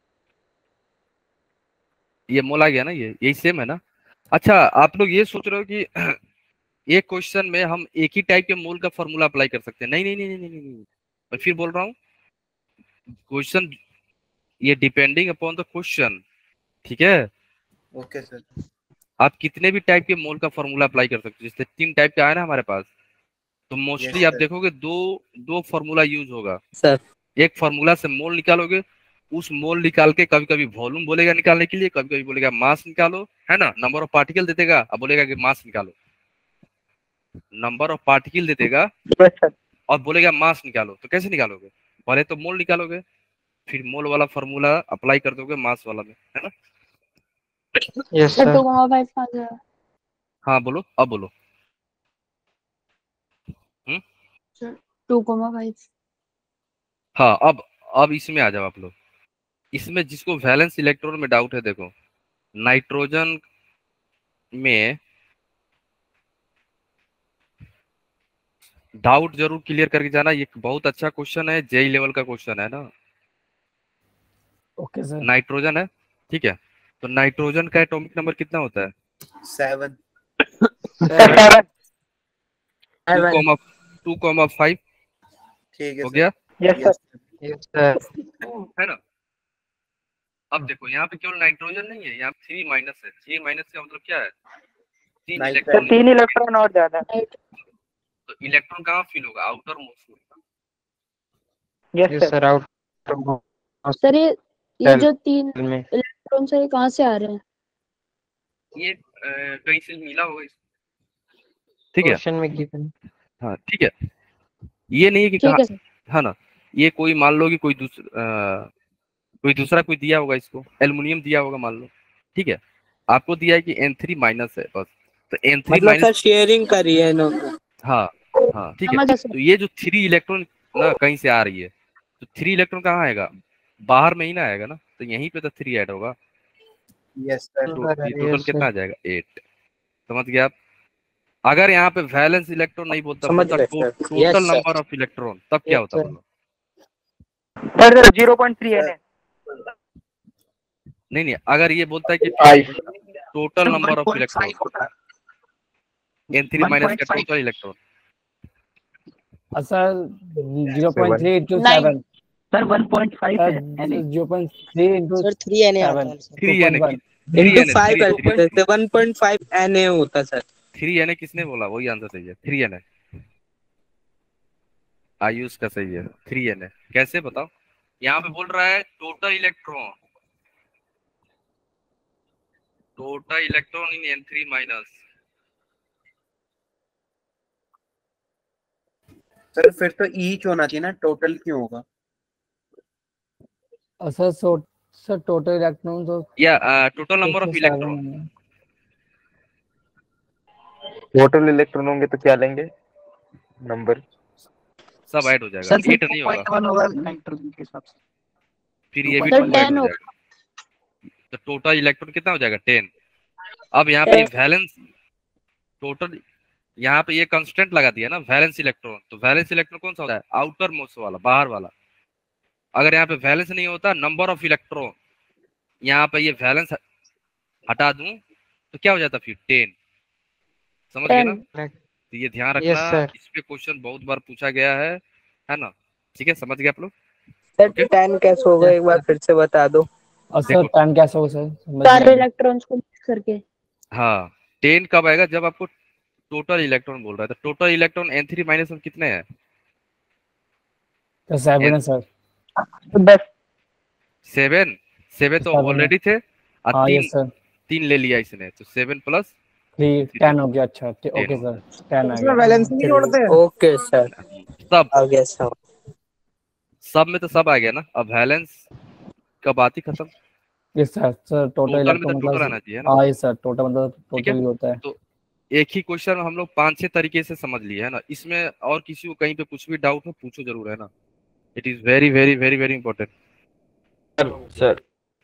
ये मोल आ गया ना, ये यही सेम है ना? अच्छा, आप लोग ये सोच रहे हो कि एक क्वेश्चन में हम एक ही टाइप के मोल का फॉर्मूला अप्लाई कर सकते हैं? नहीं नहीं नहीं नहीं नहीं, नहीं। मैं फिर बोल रहा हूँ, क्वेश्चन ये डिपेंडिंग अपॉन द क्वेश्चन, ठीक है? Okay sir. आप कितने भी टाइप के मोल का फॉर्मूला अप्लाई कर सकते हो। जैसे तीन टाइप का है ना हमारे पास, तो मोस्टली Yes, आप sir. देखोगे दो दो फॉर्मूला यूज होगा सर। एक फॉर्मूला से मोल निकालोगे, उस मोल निकाल के कभी कभी वॉल्यूम बोलेगा निकालने के लिए, कभी कभी बोलेगा मास निकालो, है ना? नंबर ऑफ पार्टिकल दे देगा, अब बोलेगा कि मास निकालो। नंबर ऑफ पार्टिकल दे देगा यस सर। और बोलेगा मास निकालो। तो कैसे निकालोगे? पहले तो मोल निकालोगे, फिर मोल वाला फॉर्मूला अप्लाई कर दोगे मास वाला में, है ना? Yes sir sir. Two comma five कहाँ से है? हाँ बोलो, अब बोलो। Sir two comma five. हाँ, अब अब इसमें आ जाओ आप लोग। इसमें जिसको वैलेंस इलेक्ट्रॉन में डाउट है, देखो नाइट्रोजन में डाउट जरूर क्लियर करके जाना। ये बहुत अच्छा क्वेश्चन है, जेई लेवल का क्वेश्चन है ना। Okay sir. नाइट्रोजन है, ठीक है? तो नाइट्रोजन का एटॉमिक नंबर कितना होता है? Seven. Seven. Two comma two comma five ठीक है हो सर। गया, यस सर। Yes sir. है ना? अब देखो यहाँ पे केवल नाइट्रोजन नहीं है, यहाँ थ्री माइनस है। थ्री माइनस का मतलब क्या है? तीन Nitrogen. इलेक्ट्रॉन। तीन इलेक्ट्रॉन और ज्यादा। तो इलेक्ट्रॉन कहाँ फील होगा? आउटर मोस्ट में। Yes yes sir. Sir. Out sir ये ये Cell जो तीन में। इलेक्ट्रॉन है ये कहाँ से आ रहे हैं? ये अ, कहीं से मिला होगा इसको, ठीक है? क्वेश्चन में गिवन। हाँ ठीक है, ये नहीं है कि ठीक कहाँ, है सर। है ना? ये कोई मान लो कि कोई दूसरा कोई दूसरा कोई दिया होगा, इसको एल्युमिनियम दिया होगा मान लो, ठीक है? आपको दिया है कि एन थ्री माइनस है बस, तो एन थ्री मतलब सर माइनस। शेयरिंग करी है इन्होंने। हाँ हाँ ठीक है। समझ गया सर। तो ये जो थ्री इलेक्ट्रॉन ना कहीं से आ रही है, तो थ्री इलेक्ट्रॉन कहाँ आएगा? बाहर में ही ना आएगा ना, तो यहीं पे तो थ्री ऐड होगा। Yes sir. तो ये टोटल कितना आ जाएगा? एट। समझ गया आप? अगर यहाँ पे वैलेंस इलेक्ट्रॉन नहीं बोलता, समझ बोलता गए टो, sir. Total Yes, sir. Number of electron, तब क्या Yes, होता? sir. बोलो। सर जीरो पॉइंट थ्री है। नहीं नहीं, अगर ये बोलता है कि total number of electron, N three minus का total electron. Sir zero point three into Nine. Seven. Sir one point five है NA। Zero point three into sir three N A आता सेवन। है sir. Three N one. Into five है, one point five N A होता सर। थ्री एन किसने बोला? वही आंसर सही है, थ्री एन आयुष का सही है, थ्री एन कैसे बताओ? यहाँ पे बोल रहा है total electron, total electron in N three minus. Sir फिर तो ईच होना चाहिए ना, टोटल क्यों होगा? Sir so sir total electron तो या total number of electron. Total electron होंगे तो क्या लेंगे नंबर? सब ऐड हो जाएगा, सर एट नहीं होगा, वन होगा नाइट्रोजन के हिसाब से। फिर ये भी सर टू ऐड टेन हो होगा। जाएगा। तो टोटल इलेक्ट्रॉन कितना हो जाएगा? टेन। अब यहाँ पे वैलेंस टोटल, यहाँ पे ये कांस्टेंट लगा दिया ना वैलेंस इलेक्ट्रॉन, तो वैलेंस इलेक्ट्रॉन कौन सा होता है? आउटर मोस्ट वाला, बाहर वाला। अगर यहाँ पे वैलेंस नहीं होता, नंबर ऑफ इलेक्ट्रॉन, यहाँ पे ये वैलेंस हटा दूं तो क्या हो जाता फिर टेन। समझ गए ना? टेन। तो ये ध्यान यस रखना, सर। इस पे क्वेश्चन बहुत बार पूछा गया है है ना? ठीक है, समझ गए आप लोग? सर ओके, टेन कैसे होगा एक बार फिर से बता दो। और सर देखो टाइम कैसे होगा सर, समझ नहीं सारे आया। इलेक्ट्रॉन्स को मिक्स करके। हाँ, टेन कब आएगा? जब आपको टोटल इलेक्ट्रॉन बोल रहा है। तो total electron N three minus one कितने हैं? तो सेवन है सर। दस। सेवन। सेवन तो सेवन है। ऑलरेडी थे और हाँ तीन यस सर। तीन ले लिया इसने, तो सेवन प्लस थ्री टेन हो गया। अच्छा ठी- टेन ओके हो सर, टेन आ इसमें गया। बैलेंस नहीं चलिए। जोड़ते हैं। ओके सर सब आ गया सर। सब में तो सब आ गया ना। अब बैलेंस का बात ही खत्म। Yes sir. Sir total total में इलेक्ट्रॉन तो टोटल मतलब। आना चाहिए ना। हाँ यस सर, टोटल मतलब ठीक है, टोटल ही होता है। तो एक ही क्वेश्चन हम लोग पांच छह तरीके से समझ लिए है ना। इसमें और किसी को कहीं पे कुछ भी डाउट हो पूछो जरूर, है ना। It is very very very very important. Sir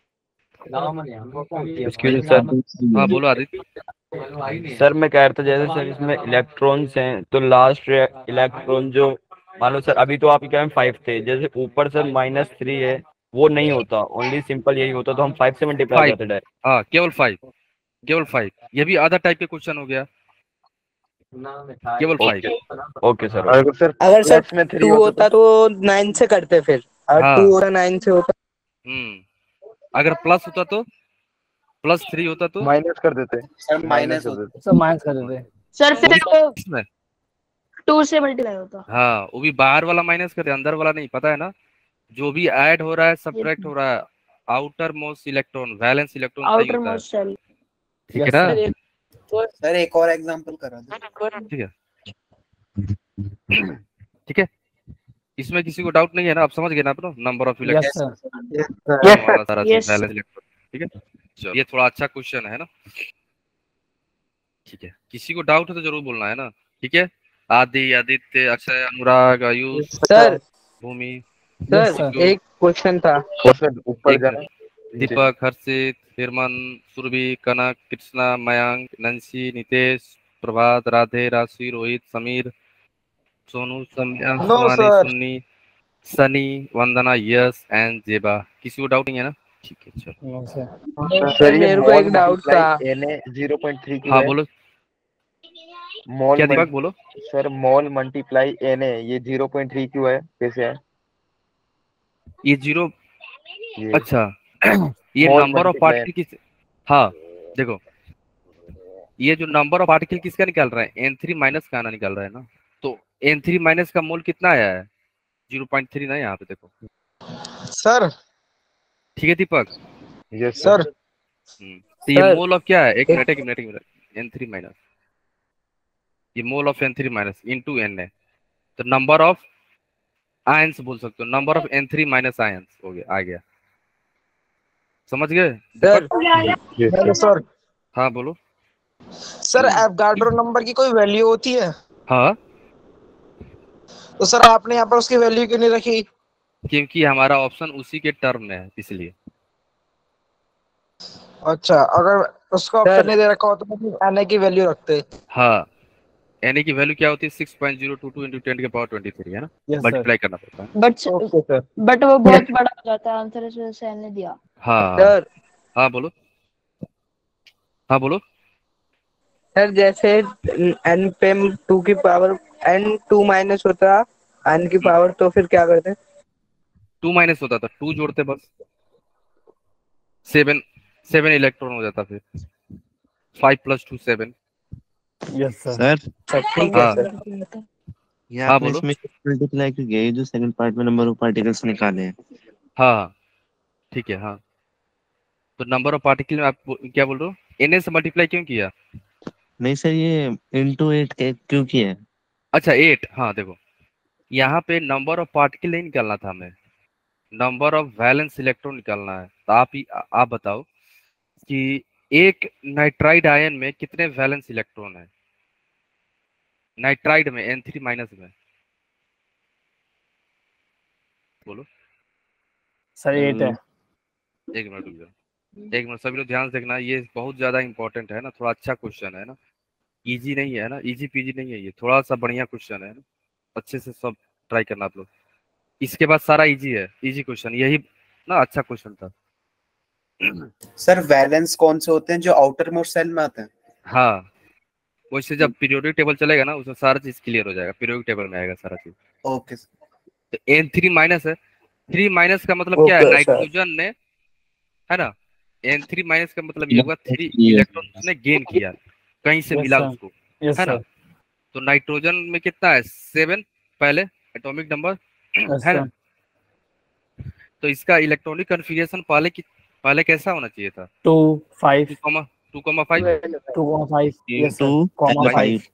excuse sir. हाँ बोलो आदित्य। सर मैं कह रहा था जैसे सर इसमें इलेक्ट्रॉन्स हैं, तो लास्ट इलेक्ट्रॉन जो मान लो सर अभी तो आपके क्या फाइव थे, जैसे ऊपर सर माइनस थ्री है वो नहीं होता, ओनली सिंपल यही होता, तो हम फाइव से मल्टीप्लाई फाइव, करते डायरेक्ट। हाँ केवल फाइव, केवल फाइव। ये भी अदर टाइप के क्वेश्चन हो गया, केवल फाइव। Okay sir. अगर सर अगर सर प्लस में थ्री टू होता होता तो नाइन से करते, फिर अगर हाँ। टू होता नाइन से होता। हम्म अगर प्लस होता तो, प्लस थ्री होता तो माइनस कर देते, सर माइनस माइनस कर देते। सर माइनस कर देते। सर फिर इसमें टू से मल्टीप्लाई होता। हाँ, वो भी बाहर वाला माइनस करते, अंदर वाला नहीं। पता है ना, जो भी ऐड हो रहा है सब्ट्रैक्ट हो रहा है, outer most electron valence electron सही आउटर होता है। Most shell. ठीक है ना? सर एक और एग्जांपल करा दो। ठीक है, ठीक है। इसमें किसी को डाउट नहीं है ना? आप समझ गए ना अपना number of yes electron sir. वाला सारा चीज Yes. Valence electron. ठीक है, चलो ये थोड़ा अच्छा क्वेश्चन है ना। ठीक है, किसी को डाउट है तो जरूर बोलना है ना। ठीक है, आदि, आदित्य, अक्षय, अनुराग, आयुष, सर भूमि, सर जो- एक क्वेश्चन था। क्वेश्चन ऊपर एक जाना, minute. Deepak, Harshit, Hirman, Surbhi, Kanak, Krishna, Mayank, Nancy, Nitesh, Prabhat, Radhe, Rashi, Rohit, Sameer, Sonu, Samya, no Suhani, sir. Sunni, Sunny, Vandana, Yash and Zeba. किसी को डाउट नहीं है ना? ठीक है चलो। No sir. सर ये मेरे को मॉल एक डाउट था। Multiply N A zero point three क्यों हाँ है? बोलो, मॉल क्या दीपक बोलो। Sir mole multiply N A ये जीरो पॉइंट थ्री क्यों है, कैसे है ये जीरो, ये? अच्छा ये Mole number of multiply- particle किस, हाँ देखो, ये जो नंबर ऑफ पार्टिकल किसका निकाल रहा है, एन थ्री माइनस का आना निकाल रहा है ना। तो एन थ्री माइनस का मोल कितना आया है? जीरो पॉइंट थ्री ना, यहाँ पे देखो। सर ठीक है दीपक। यस सर हम्म, तो ये सर, मोल ऑफ क्या है? एक एक- मिनट एक मिनट एक मिनट एन थ्री माइनस, ये mole of N three minus into N है, तो नंबर ऑफ आयंस बोल सकते हो, number of N three minus ions हो गया, आ गया। समझ गए सर दीपक? Hello sir. हाँ बोलो। सर एवोगाड्रो नंबर की कोई वैल्यू होती है? हाँ, तो सर आपने यहाँ पर उसकी वैल्यू क्यों नहीं रखी? क्योंकि हमारा ऑप्शन उसी के टर्म में है इसलिए। अच्छा, अगर उसका सर। ऑप्शन नहीं दे रखा हो तो फिर एन ए की वैल्यू रखते। हाँ, एन की वैल्यू क्या होती है? Six point zero two two into ten के पावर ट्वेंटी थ्री है ना, Yes, sir. मल्टीप्लाई करना पड़ता है। But okay sir. बट वो बहुत बड़ा हो जाता है आंसर, इस वजह से एन ने दिया। हाँ सर हाँ बोलो, हाँ बोलो। सर जैसे एन पे टू की पावर एन टू माइनस होता एन की पावर, तो फिर क्या करते? टू माइनस होता था, टू जोड़ते बस, सेवन सेवन इलेक्ट्रॉन हो जाता, फिर five plus two seven. Yes sir. Sir sir ठीक है हाँ। सर। ये हाँ, आपने बोलो। इसमें मल्टीप्लाई क्यों किया? ये जो सेकंड पार्ट में नंबर ऑफ पार्टिकल्स निकाले हैं। हाँ हाँ ठीक है। हाँ, तो नंबर ऑफ पार्टिकल में आप बो- क्या बोल रहे हो? एन से मल्टीप्लाई क्यों किया? नहीं सर, ये इंटू एट क्यों किया है? अच्छा एट, हाँ देखो, यहाँ पे नंबर ऑफ पार्टिकल नहीं निकालना था हमें, नंबर ऑफ वैलेंस इलेक्ट्रॉन निकालना है। तो आप ही आप बताओ कि एक नाइट्राइड आयन में कितने वैलेंस इलेक्ट्रॉन है? नाइट्राइड में एन थ्री माइनस में, बोलो। सर एट है। एक मिनट रुक जाओ, एक मिनट, सभी लोग ध्यान से देखना, ये बहुत ज्यादा इंपॉर्टेंट है ना, थोड़ा अच्छा क्वेश्चन है ना, इजी नहीं है ना, इजी पीजी नहीं है ये, थोड़ा सा बढ़िया क्वेश्चन है ना, अच्छे से सब ट्राई करना आप लोग। इसके बाद सारा इजी है, इजी क्वेश्चन, यही ना अच्छा क्वेश्चन था। सर वैलेंस कौन से होते हैं जो आउटर मोस्ट सेल में आते हैं? हाँ, वैसे जब पीरियोडिक टेबल चलेगा ना उसमें सारा चीज क्लियर हो जाएगा, पीरियोडिक टेबल में आएगा सारा चीज। ओके तो एन थ्री माइनस है, थ्री माइनस का मतलब क्या है, ओके सर। नाइट्रोजन ने, है ना, एन थ्री माइनस का मतलब ये हुआ थ्री इलेक्ट्रॉन उसने गेन किया, कहीं से यस मिला सर, उसको, यस है ना। सर, तो नाइट्रोजन में कितना है, सेवन पहले एटॉमिक नंबर, यस है ना। सर, तो इसका इलेक्ट्रॉनिक कन्फिगरेशन पहले की पहले कैसा होना चाहिए था, two five two comma two comma five two comma five yes sir, two comma and five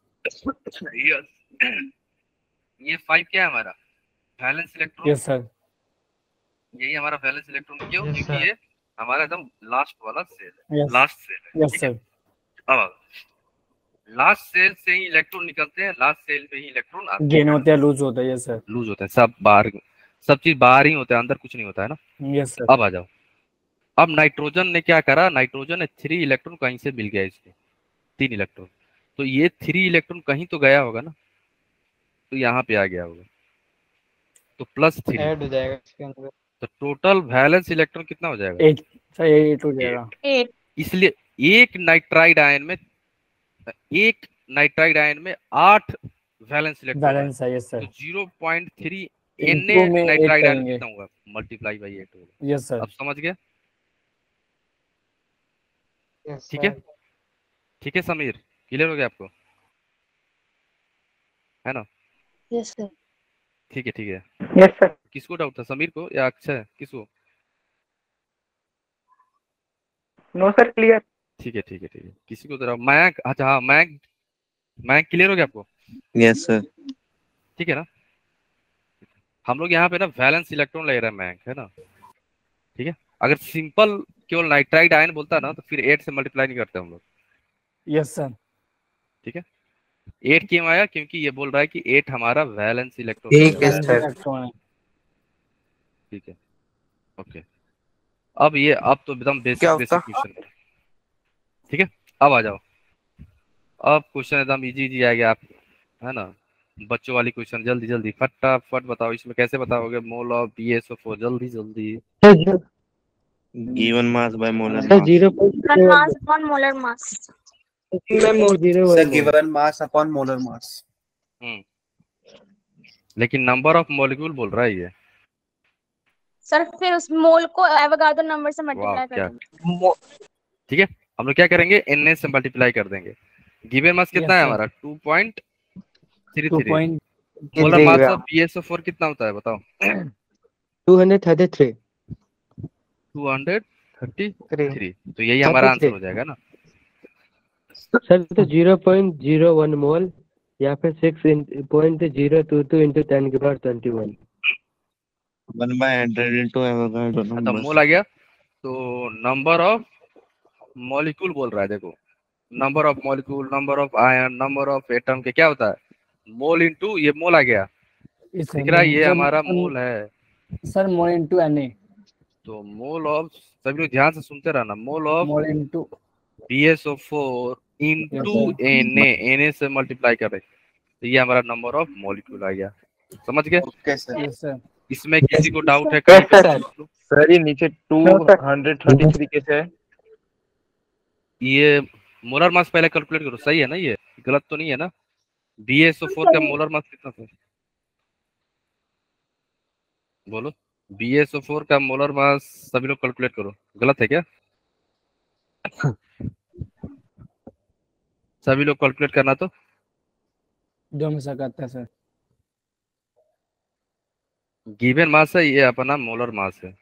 yes. ये फाइव क्या है हमारा, वैलेंस इलेक्ट्रॉन, यस सर, यही हमारा वैलेंस इलेक्ट्रॉन, क्यों, Yes, क्योंकि sir. ये हमारा एकदम लास्ट वाला सेल है, यस लास्ट सेल है, यस ठीक है। सर, अब लास्ट सेल से ही इलेक्ट्रॉन निकलते हैं, लास्ट सेल पे ही इलेक्ट्रॉन आते गेन होते हैं, लूज होता है, यस सर, लूज होते हैं, सब बाहर, सब चीज बाहर ही होता है, अंदर कुछ नहीं होता है ना। यस सर, अब आ जाओ, अब नाइट्रोजन ने क्या करा, नाइट्रोजन ने थ्री इलेक्ट्रॉन कहीं से मिल गया इसको, तीन इलेक्ट्रॉन, तो ये थ्री इलेक्ट्रॉन कहीं तो गया होगा ना, तो यहाँ पे आ गया होगा, तो प्लस थ्री ऐड हो जाएगा इसके अंदर। तो टोटल वैलेंस इलेक्ट्रॉन कितना हो जाएगा, एट सर, एट हो जाएगा, एट। इसलिए एक नाइट्राइड आयन में एक नाइट्राइड आयन में आठ वैलेंस इलेक्ट्रॉन है, बैलेंस है, यस तो sir, zero point three N two में एट नाइट्राइड आयन करेंगे, कितना होगा, मल्टीप्लाई बाई एट होगा। यस सर, अब समझ गया, यस ठीक है, सर, ठीक है समीर, क्लियर हो गया आपको, है ना। Yes sir. ठीक है ठीक है, यस सर। किसको डाउट था, समीर को या अक्षय, किसको? No sir, clear. ठीक है ठीक है ठीक है, किसी को जरा, मयंक, अच्छा हाँ मयंक, मयंक क्लियर हो गया आपको, यस सर। ठीक है ना। हम लोग यहाँ पे ना वैलेंस इलेक्ट्रॉन ले रहे हैं मयंक, है ना, ठीक है। अगर सिंपल केवल नाइट्राइड आयन बोलता ना तो फिर एट से मल्टीप्लाई नहीं करते हम लोग, यस सर, ठीक है। एट क्यों आया, क्योंकि ये बोल रहा है कि एट हमारा वैलेंस इलेक्ट्रॉन ठीक है बैलेंस सर। इलेक्ट्रॉन है, ठीक है, ओके। अब ये अब तो एकदम बेसिक क्या बेसिक होता? क्वेश्चन है, ठीक है। अब आ जाओ, अब क्वेश्चन एकदम इजी इजी आएगा, आप, है ना, बच्चों वाली क्वेश्चन, जल्दी जल्दी फटाफट बताओ, इसमें कैसे बताओगे, mole of B S O four, जल्दी जल्दी। Sir given mass by molar sir mass. Zero given mass upon molar mass. Zero sir given mass upon molar mass. Hmm, लेकिन नंबर ऑफ मॉलिक्यूल बोल रहा है ये, सर फिर उस मोल को एवोगाड्रो नंबर से वाह मल्टीप्लाई कर क्या, देंगे। ठीक है। हम लोग क्या करेंगे, एन से मल्टीप्लाई कर देंगे। गिवन मास कितना यस है सर, हमारा, two point three two three point molar mass of B S O four कितना होता है बताओ, two hundred thirty three two hundred thirty three, तो यही हमारा आंसर हो जाएगा ना। सर, तो zero point zero one mole या फिर six point zero two two into ten के power twenty one one by hundred into Avogadro तो नंबर। मोल आ गया, तो नंबर ऑफ मॉलिक्यूल बोल रहा है, देखो number of molecule, number of ion, number of atom के क्या होता है, मोल इंटू, ये मोल आ गया, इस दिख रहा है, ये हमारा मोल है, sir, mole into N A, तो मोल ऑफ, सभी लोग ध्यान से सुनते रहना, mole of mole into, B S O four into Yes, N A, N A से मल्टीप्लाई कर रहे, तो ये हमारा नंबर ऑफ मॉलिक्यूल आ गया, समझ गए। Okay sir. यस सर, इसमें किसी को डाउट है कहीं पे सर। पूछ लो। सर ये नीचे टू हंड्रेड थर्टी थ्री कैसे है? ये मोलर मास पहले कैलकुलेट करो, सही है ना, ये गलत तो नहीं है ना। बी एस ओ फोर का मोलर मास कितना था, बोलो, बी एस ओ फोर का मोलर मास सभी लोग कैलकुलेट करो, गलत है क्या? सभी लोग कैलकुलेट करना, तो जो में सकता है सर, गिवन मास है, ये अपना मोलर मास है,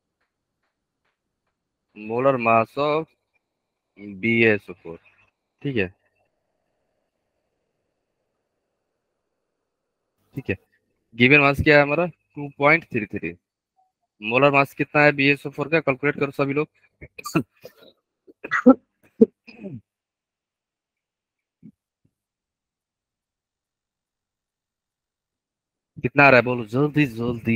molar mass of B S O four, ठीक है ठीक है। गिवन मास क्या है हमारा, two point three three, molar mass कितना है बी एस ओ फोर का, कैलकुलेट करो सभी लोग। कितना आ रहा है बोलो जल्दी जल्दी।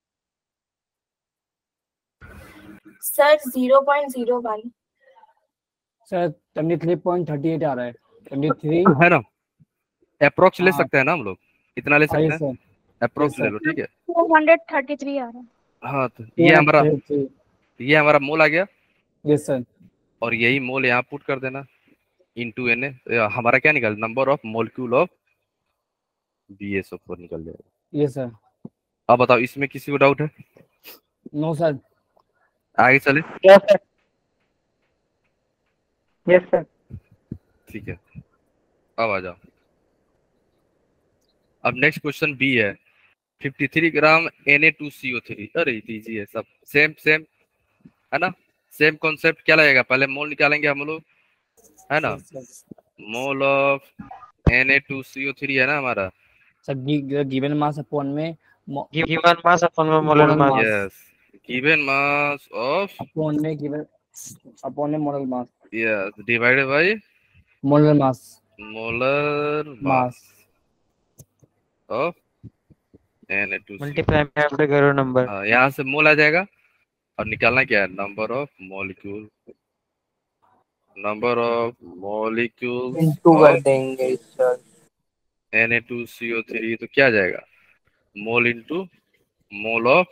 Sir zero point zero one. Sir twenty three point thirty eight आ रहा है, ट्वेंटी थ्री है ना, अप्रोक्स ले हाँ सकते हैं ना हम लोग, इतना ले हाँ सकते ये हैं, sir, yes approximately sir, लो, ठीक है। टू हंड्रेड थर्टी थ्री आ रहा है। हाँ तो टू ये हंड्रेड हमारा थ्री, ये हमारा मोल आ गया, यस सर, और यही मोल यहाँ पुट कर देना इनटू एन ए, हमारा क्या निकल, number of molecule of B S O four निकल जाएगा। यस सर, अब बताओ इसमें किसी को डाउट है? नो सर, आगे चले, यस सर, यस सर। ठीक है, अब आ जाओ। अब नेक्स्ट क्वेश्चन बी है, fifty three gram N A two C O three. अरे इजी है, सब सेम सेम है ना, सेम कॉन्सेप्ट। क्या लगेगा, पहले मोल निकालेंगे हम लोग, है ना, mole of N A two C O three है ना हमारा, सर गिवन मास अपॉन में गिवन मास अपन में molar mass. Yes, given mass of, upon में गिवन अपॉन में molar mass, yes, divided by molar mass molar mass mass of N A two C O. Multiply में ऐड करो नंबर। हाँ, यहाँ से मोल आ जाएगा, और निकालना क्या है, number of molecule, number of molecules into कर ऑफ देंगे sir. N A two C O three, तो क्या आ जाएगा, mole into mole of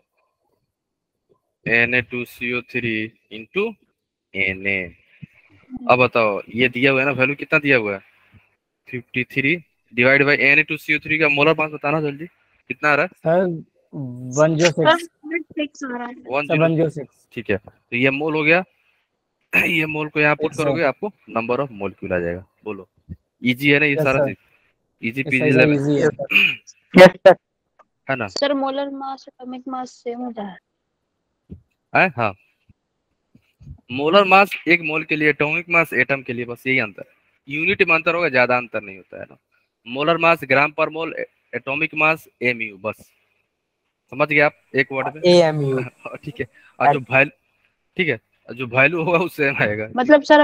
N A two C O three into N A. अब बताओ ये दिया हुआ है ना, वैल्यू कितना दिया हुआ है, fifty three divide by N A two C O three का मोलर मास बताना जल्दी, कितना आ रहा है? Sir one zero six, six आ रहा है। One sir one zero six, ठीक है, तो ये मोल हो गया। ये मोल को यहाँ पुट यस सर, करोगे, आपको नंबर ऑफ मोलिक्यूल आ जाएगा। बोलो, इजी है ना ये यस सारा सर, चीज, easy yes PG sir, level, easy है, यस सर। है ना? Sir molar mass atomic mass same होता है। है हाँ, मोलर मास एक मोल के लिए, एटॉमिक मास एटम के लिए, बस यही अंतर, यूनिट में अंतर होगा, ज्यादा अंतर नहीं होता है ना। मोलर मास ग्राम पर मोल, एटॉमिक मास एमयू, बस समझ गए आप एक वर्ड में। एएमयू, ठीक है, और जो वैल्यू, ठीक है, जो वैल्यू होगा वो सेम आएगा, मतलब सर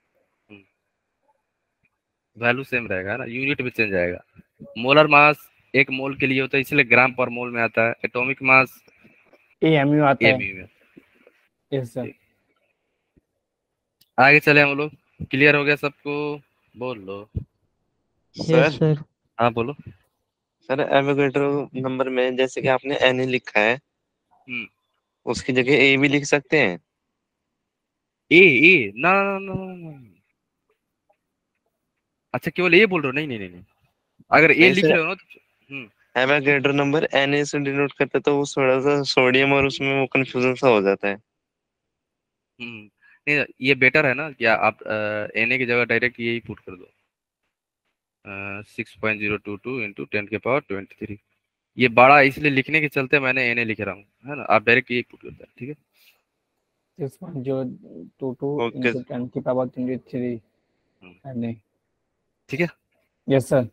वैल्यू सेम रहेगा ना, यूनिट में चेंज आएगा। मोलर मास एक मोल के लिए होता है, इसलिए ग्राम पर मोल में आता है, एटॉमिक मास एएमयू आता है, एमयू में। Yes sir. आगे चले हम लोग, क्लियर हो गया सबको? बोल लो सर सर हाँ बोलो। सर एवोगैड्रो नंबर में जैसे कि आपने एन लिखा है, हम्म, उसकी जगह ए भी लिख सकते हैं। ए ए ना ना ना ना, ना। अच्छा केवल ए बोल रहे हो? नहीं नहीं नहीं नहीं, अगर ए लिख रहे हो ना तो हम्म, एवोगैड्रो नंबर एन से डिनोट करता है, तो वो थोड़ा सा सोडियम और उसमें वो कंफ्यूजन सा हो जाता है। हम्म, नहीं ये बेटर है ना, क्या आप एन ए की जगह डायरेक्ट यही पुट कर दो, six point zero two two into ten के पावर ट्वेंटी थ्री। ये बड़ा इसलिए लिखने के चलते मैंने एन ए लिख रहा हूँ, है ना, आप डायरेक्ट यही पुट करते हैं, ठीक है। Six point zero two two okay into ten की पावर ट्वेंटी थ्री, नहीं, ठीक है। यस सर,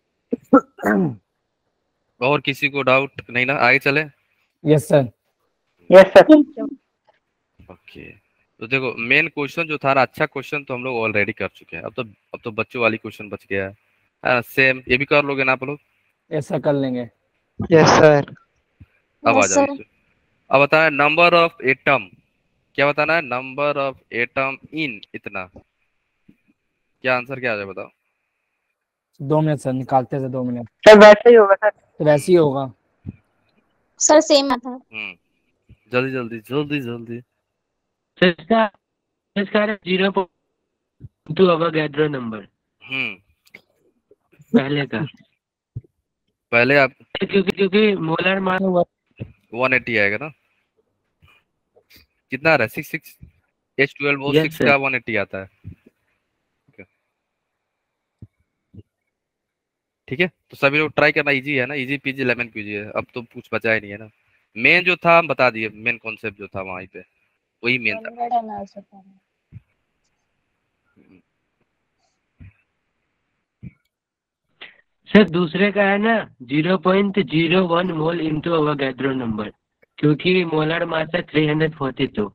और किसी को डाउट नहीं ना? आगे चले। Yes sir, yes sir. Okay, तो देखो मेन क्वेश्चन जो था ना, अच्छा क्वेश्चन तो हम लोग ऑलरेडी कर चुके हैं, अब तो अब तो बच्चों वाली क्वेश्चन बच गया है, है सेम ये भी कर लोगे ना आप लोग? यस सर, कर लेंगे, यस सर। अब आ Yes, जाओ sir. इस- अब बताना नंबर ऑफ एटम, क्या बताना है, नंबर ऑफ एटम इन इतना, क्या आंसर क्या आ जाए बताओ? दो मिनट सर, निकालते हैं दो मिनट, सर वैसे ही होगा सर। तो वैसे ही होगा, सर सेम आता है। हम्म, जल्दी जल्दी जल्दी जल्दी। सर इसका इसका जीरो टू अवोगैड्रो नंबर हम्म, पहले का, पहले आप क्योंकि क्योंकि मोलर मास वन एटी आएगा ना, कितना आ रहा है, six six H twelve O Yes, six sir. का वन एटी आता है, ठीक है। तो सभी लोग ट्राई करना, इजी है ना, इजी पीजी लेमन पीजी है, अब तो कुछ बचा ही नहीं है ना। मेन जो था हम बता दिए, मेन कॉन्सेप्ट जो था वहीं पे, वही मेन था। सर दूसरे का है ना zero point zero one mole into Avogadro number, क्योंकि मोलर मास है थ्री हंड्रेड फोर्टी टू।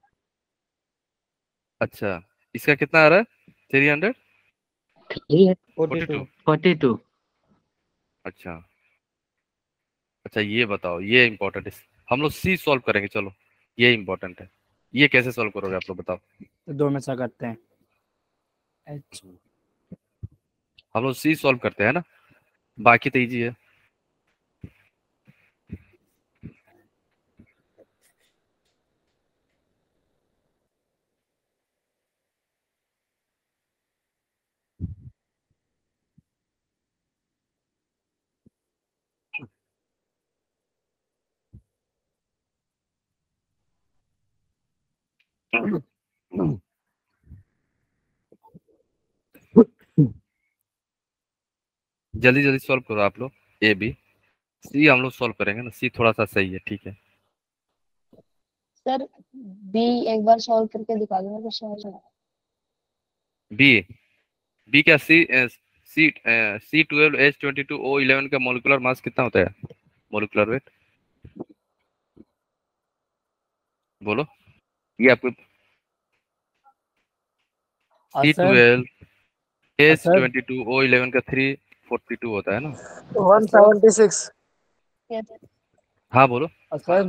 अच्छा, इसका कितना आ रहा है, three hundred forty two forty two. अच्छा अच्छा, ये बताओ, ये इम्पोर्टेंट है, हम लोग सी सॉल्व करेंगे, चलो ये इम्पोर्टेंट है, ये कैसे सॉल्व करोगे आप लोग बताओ? तो दो में सर करते हैं, एच हम लोग सी सॉल्व करते हैं ना, बाकी तो इजी है। जल्दी जल्दी सॉल्व करो आप लोग। ए बी सी हम लोग सॉल्व करेंगे ना, सी थोड़ा सा सही है, ठीक है। सर बी एक बार सॉल्व करके दिखा दो, मेरे को समझ में। बी बी क्या C C C twelve H twenty two O eleven का मोलिकुलर मास कितना होता है, मोलिकुलर वेट बोलो। ये आपको C twelve H twenty two O eleven का थ्री फोर्टी टू होता है ना। One seventy six. हाँ बोलो। सर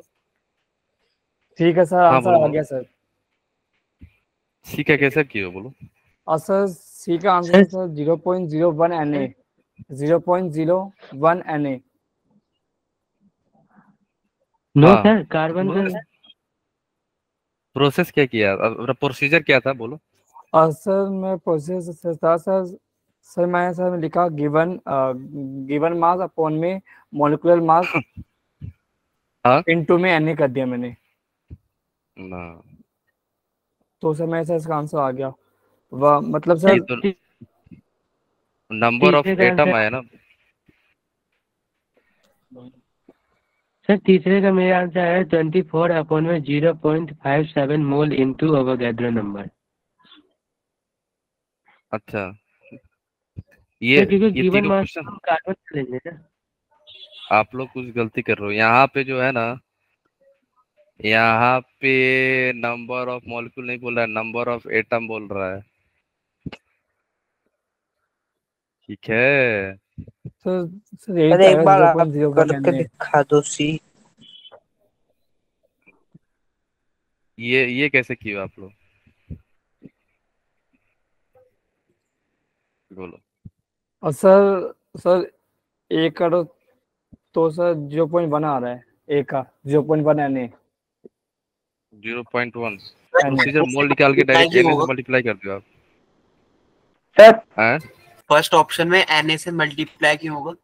ठीक है सर, हाँ आंसर बोलो आ गया सर। सी का कैसे किया बोलो। और सर सी का आंसर है sir zero point zero one N A, zero point zero one N A. No sir, carbon का प्रोसेस क्या किया, प्रोसीजर क्या था बोलो। और सर मैं प्रोसेस सर था सर सर मैंने सर लिखा गिवन गिवन मास अपॉन में मॉलिक्यूलर मास इनटू में एन ए कर दिया मैंने ना। तो सर मेरे सर इसका आंसर आ गया। वाह, मतलब सर तो नंबर ऑफ एटम आया ना। सर तीसरे का मेरा आंसर है ट्वेंटी फोर अपॉन में zero point five seven mole into Avogadro number. अच्छा ये क्योंकि ये गिवन तीनों मास क्वेश्चन कार्बन लेंगे ना। आप लोग कुछ गलती कर रहे हो यहाँ पे जो है ना, यहाँ पे नंबर ऑफ मॉलिक्यूल नहीं बोल रहा है, नंबर ऑफ एटम बोल रहा है। ठीक है सर सर यही अरे तो एक है बार जीरो आप पॉइंट जीरो वन करके एन ए। दिखा दो सी। ये ये कैसे किया आप लोग बोलो। और सर सर ए करो तो सर जीरो पॉइंट वन आ रहा है, ए का zero point one N A. Zero point one procedure mole निकाल के डायरेक्ट एन से मल्टीप्लाई कर दो आप। सर हैं फर्स्ट ऑप्शन में एन से मल्टीप्लाई क्यों होगा।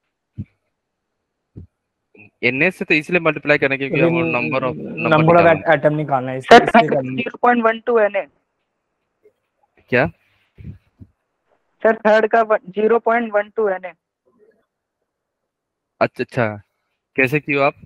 एन से तो इसलिए मल्टीप्लाई करने क्योंकि हम number of number of atom निकालना है इसलिए इसलिए करना है। Zero point one two N A क्या सर, थर्ड का zero point one two N A. अच्छा अच्छा कैसे किया आप।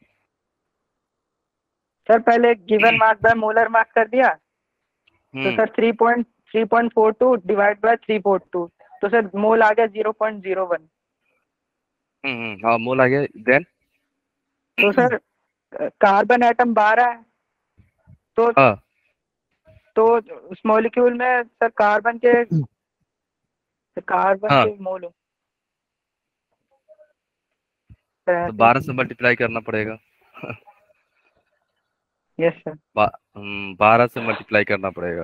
सर पहले given mass by molar mass कर दिया तो sir three point three point four two divide by three four two तो सर मोल आ गया जीरो पॉइंट जीरो वन। हम्म हाँ मोल आ गया। देन तो सर कार्बन एटम बारह है तो हाँ तो उस मॉलिक्यूल में सर कार्बन के कार्बन हाँ। के मोल तो बारह से मल्टीप्लाई करना पड़ेगा। यस सर बा, बारह से मल्टीप्लाई करना पड़ेगा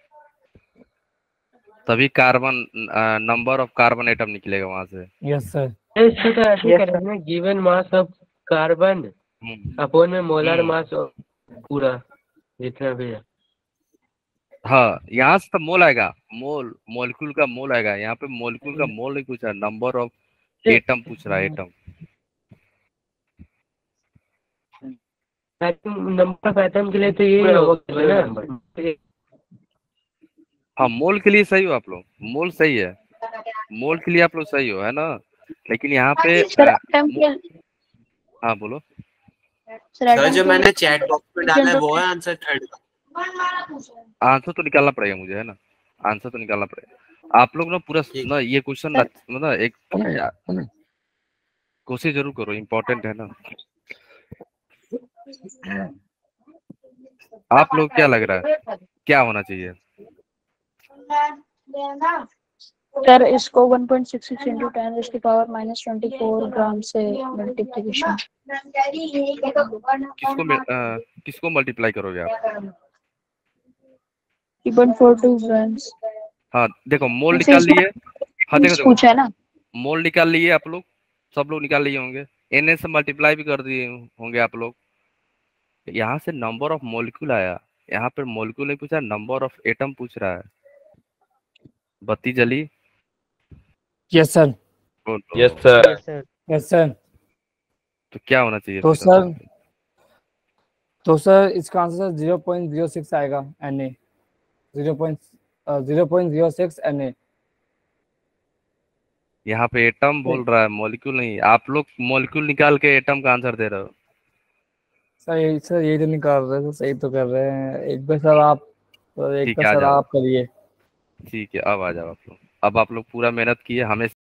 तभी carbon number of carbon atom निकलेगा वहां से। यस सर इसको तो ऐसे करेंगे given mass of carbon upon में मोलर मास पूरा जितना भी है। हाँ यहाँ से तो मोल आएगा, मोल मॉलिक्यूल का मोल आएगा। यहाँ पे मॉलिक्यूल का मोल नहीं पूछ रहा, नंबर ऑफ एटम पूछ रहा है, एटम। नंबर ऑफ एटम के लिए तो यही होगा ना। हाँ मोल के लिए सही हो आप लोग, मोल सही है, मोल के लिए आप लोग सही हो है ना। लेकिन यहाँ पे हाँ बोलो सर जो मैंने चैट बॉक्स में डाला है वो है आंसर थर्ड का। आंसर तो निकालना पड़ेगा मुझे है ना, आंसर तो निकालना पड़ेगा। आप लोग ना पूरा ना ये क्वेश्चन मतलब एक कोशिश जरूर करो, इम्पोर्टेंट है ना। आप लोग क्या लग रहा है क्या होना चाहिए। सर इसको one point six six into ten raise की power minus twenty four gram से मल्टीप्लिकेशन। किसको आ, किसको मल्टीप्लाई करोगे आप। Three point four two grams हाँ देखो मोल वैसे निकाल इसमें लिए। हाँ देखो देखो पूछा है ना। मोल निकाल लिए आप लोग, सब लोग निकाल लिए होंगे, एन से मल्टीप्लाई भी कर दिए होंगे आप लोग। यहाँ से नंबर ऑफ मॉलिक्यूल आया, यहाँ पर मॉलिक्यूल नहीं पूछा, नंबर ऑफ एटम पूछ रहा है। बत्ती जली। Yes sir. Yes sir. Yes sir. तो क्या होना चाहिए तो फिर? सर तो सर इसका answer zero point zero six आएगा, N A zero point zero point zero six N A. यहाँ पे एटम बोल रहा है, मॉलिक्यूल नहीं। आप लोग मॉलिक्यूल निकाल के एटम का आंसर दे रहे हो। सर यही सर यही तो निकाल रहे हैं, सही तो कर रहे हैं। एक बार सर आप एक ठीक बार है, आ सर जाओ। आप करिए। ठीक है अब आ जाओ आप लोग। अब आप लोग पूरा मेहनत किए, हमें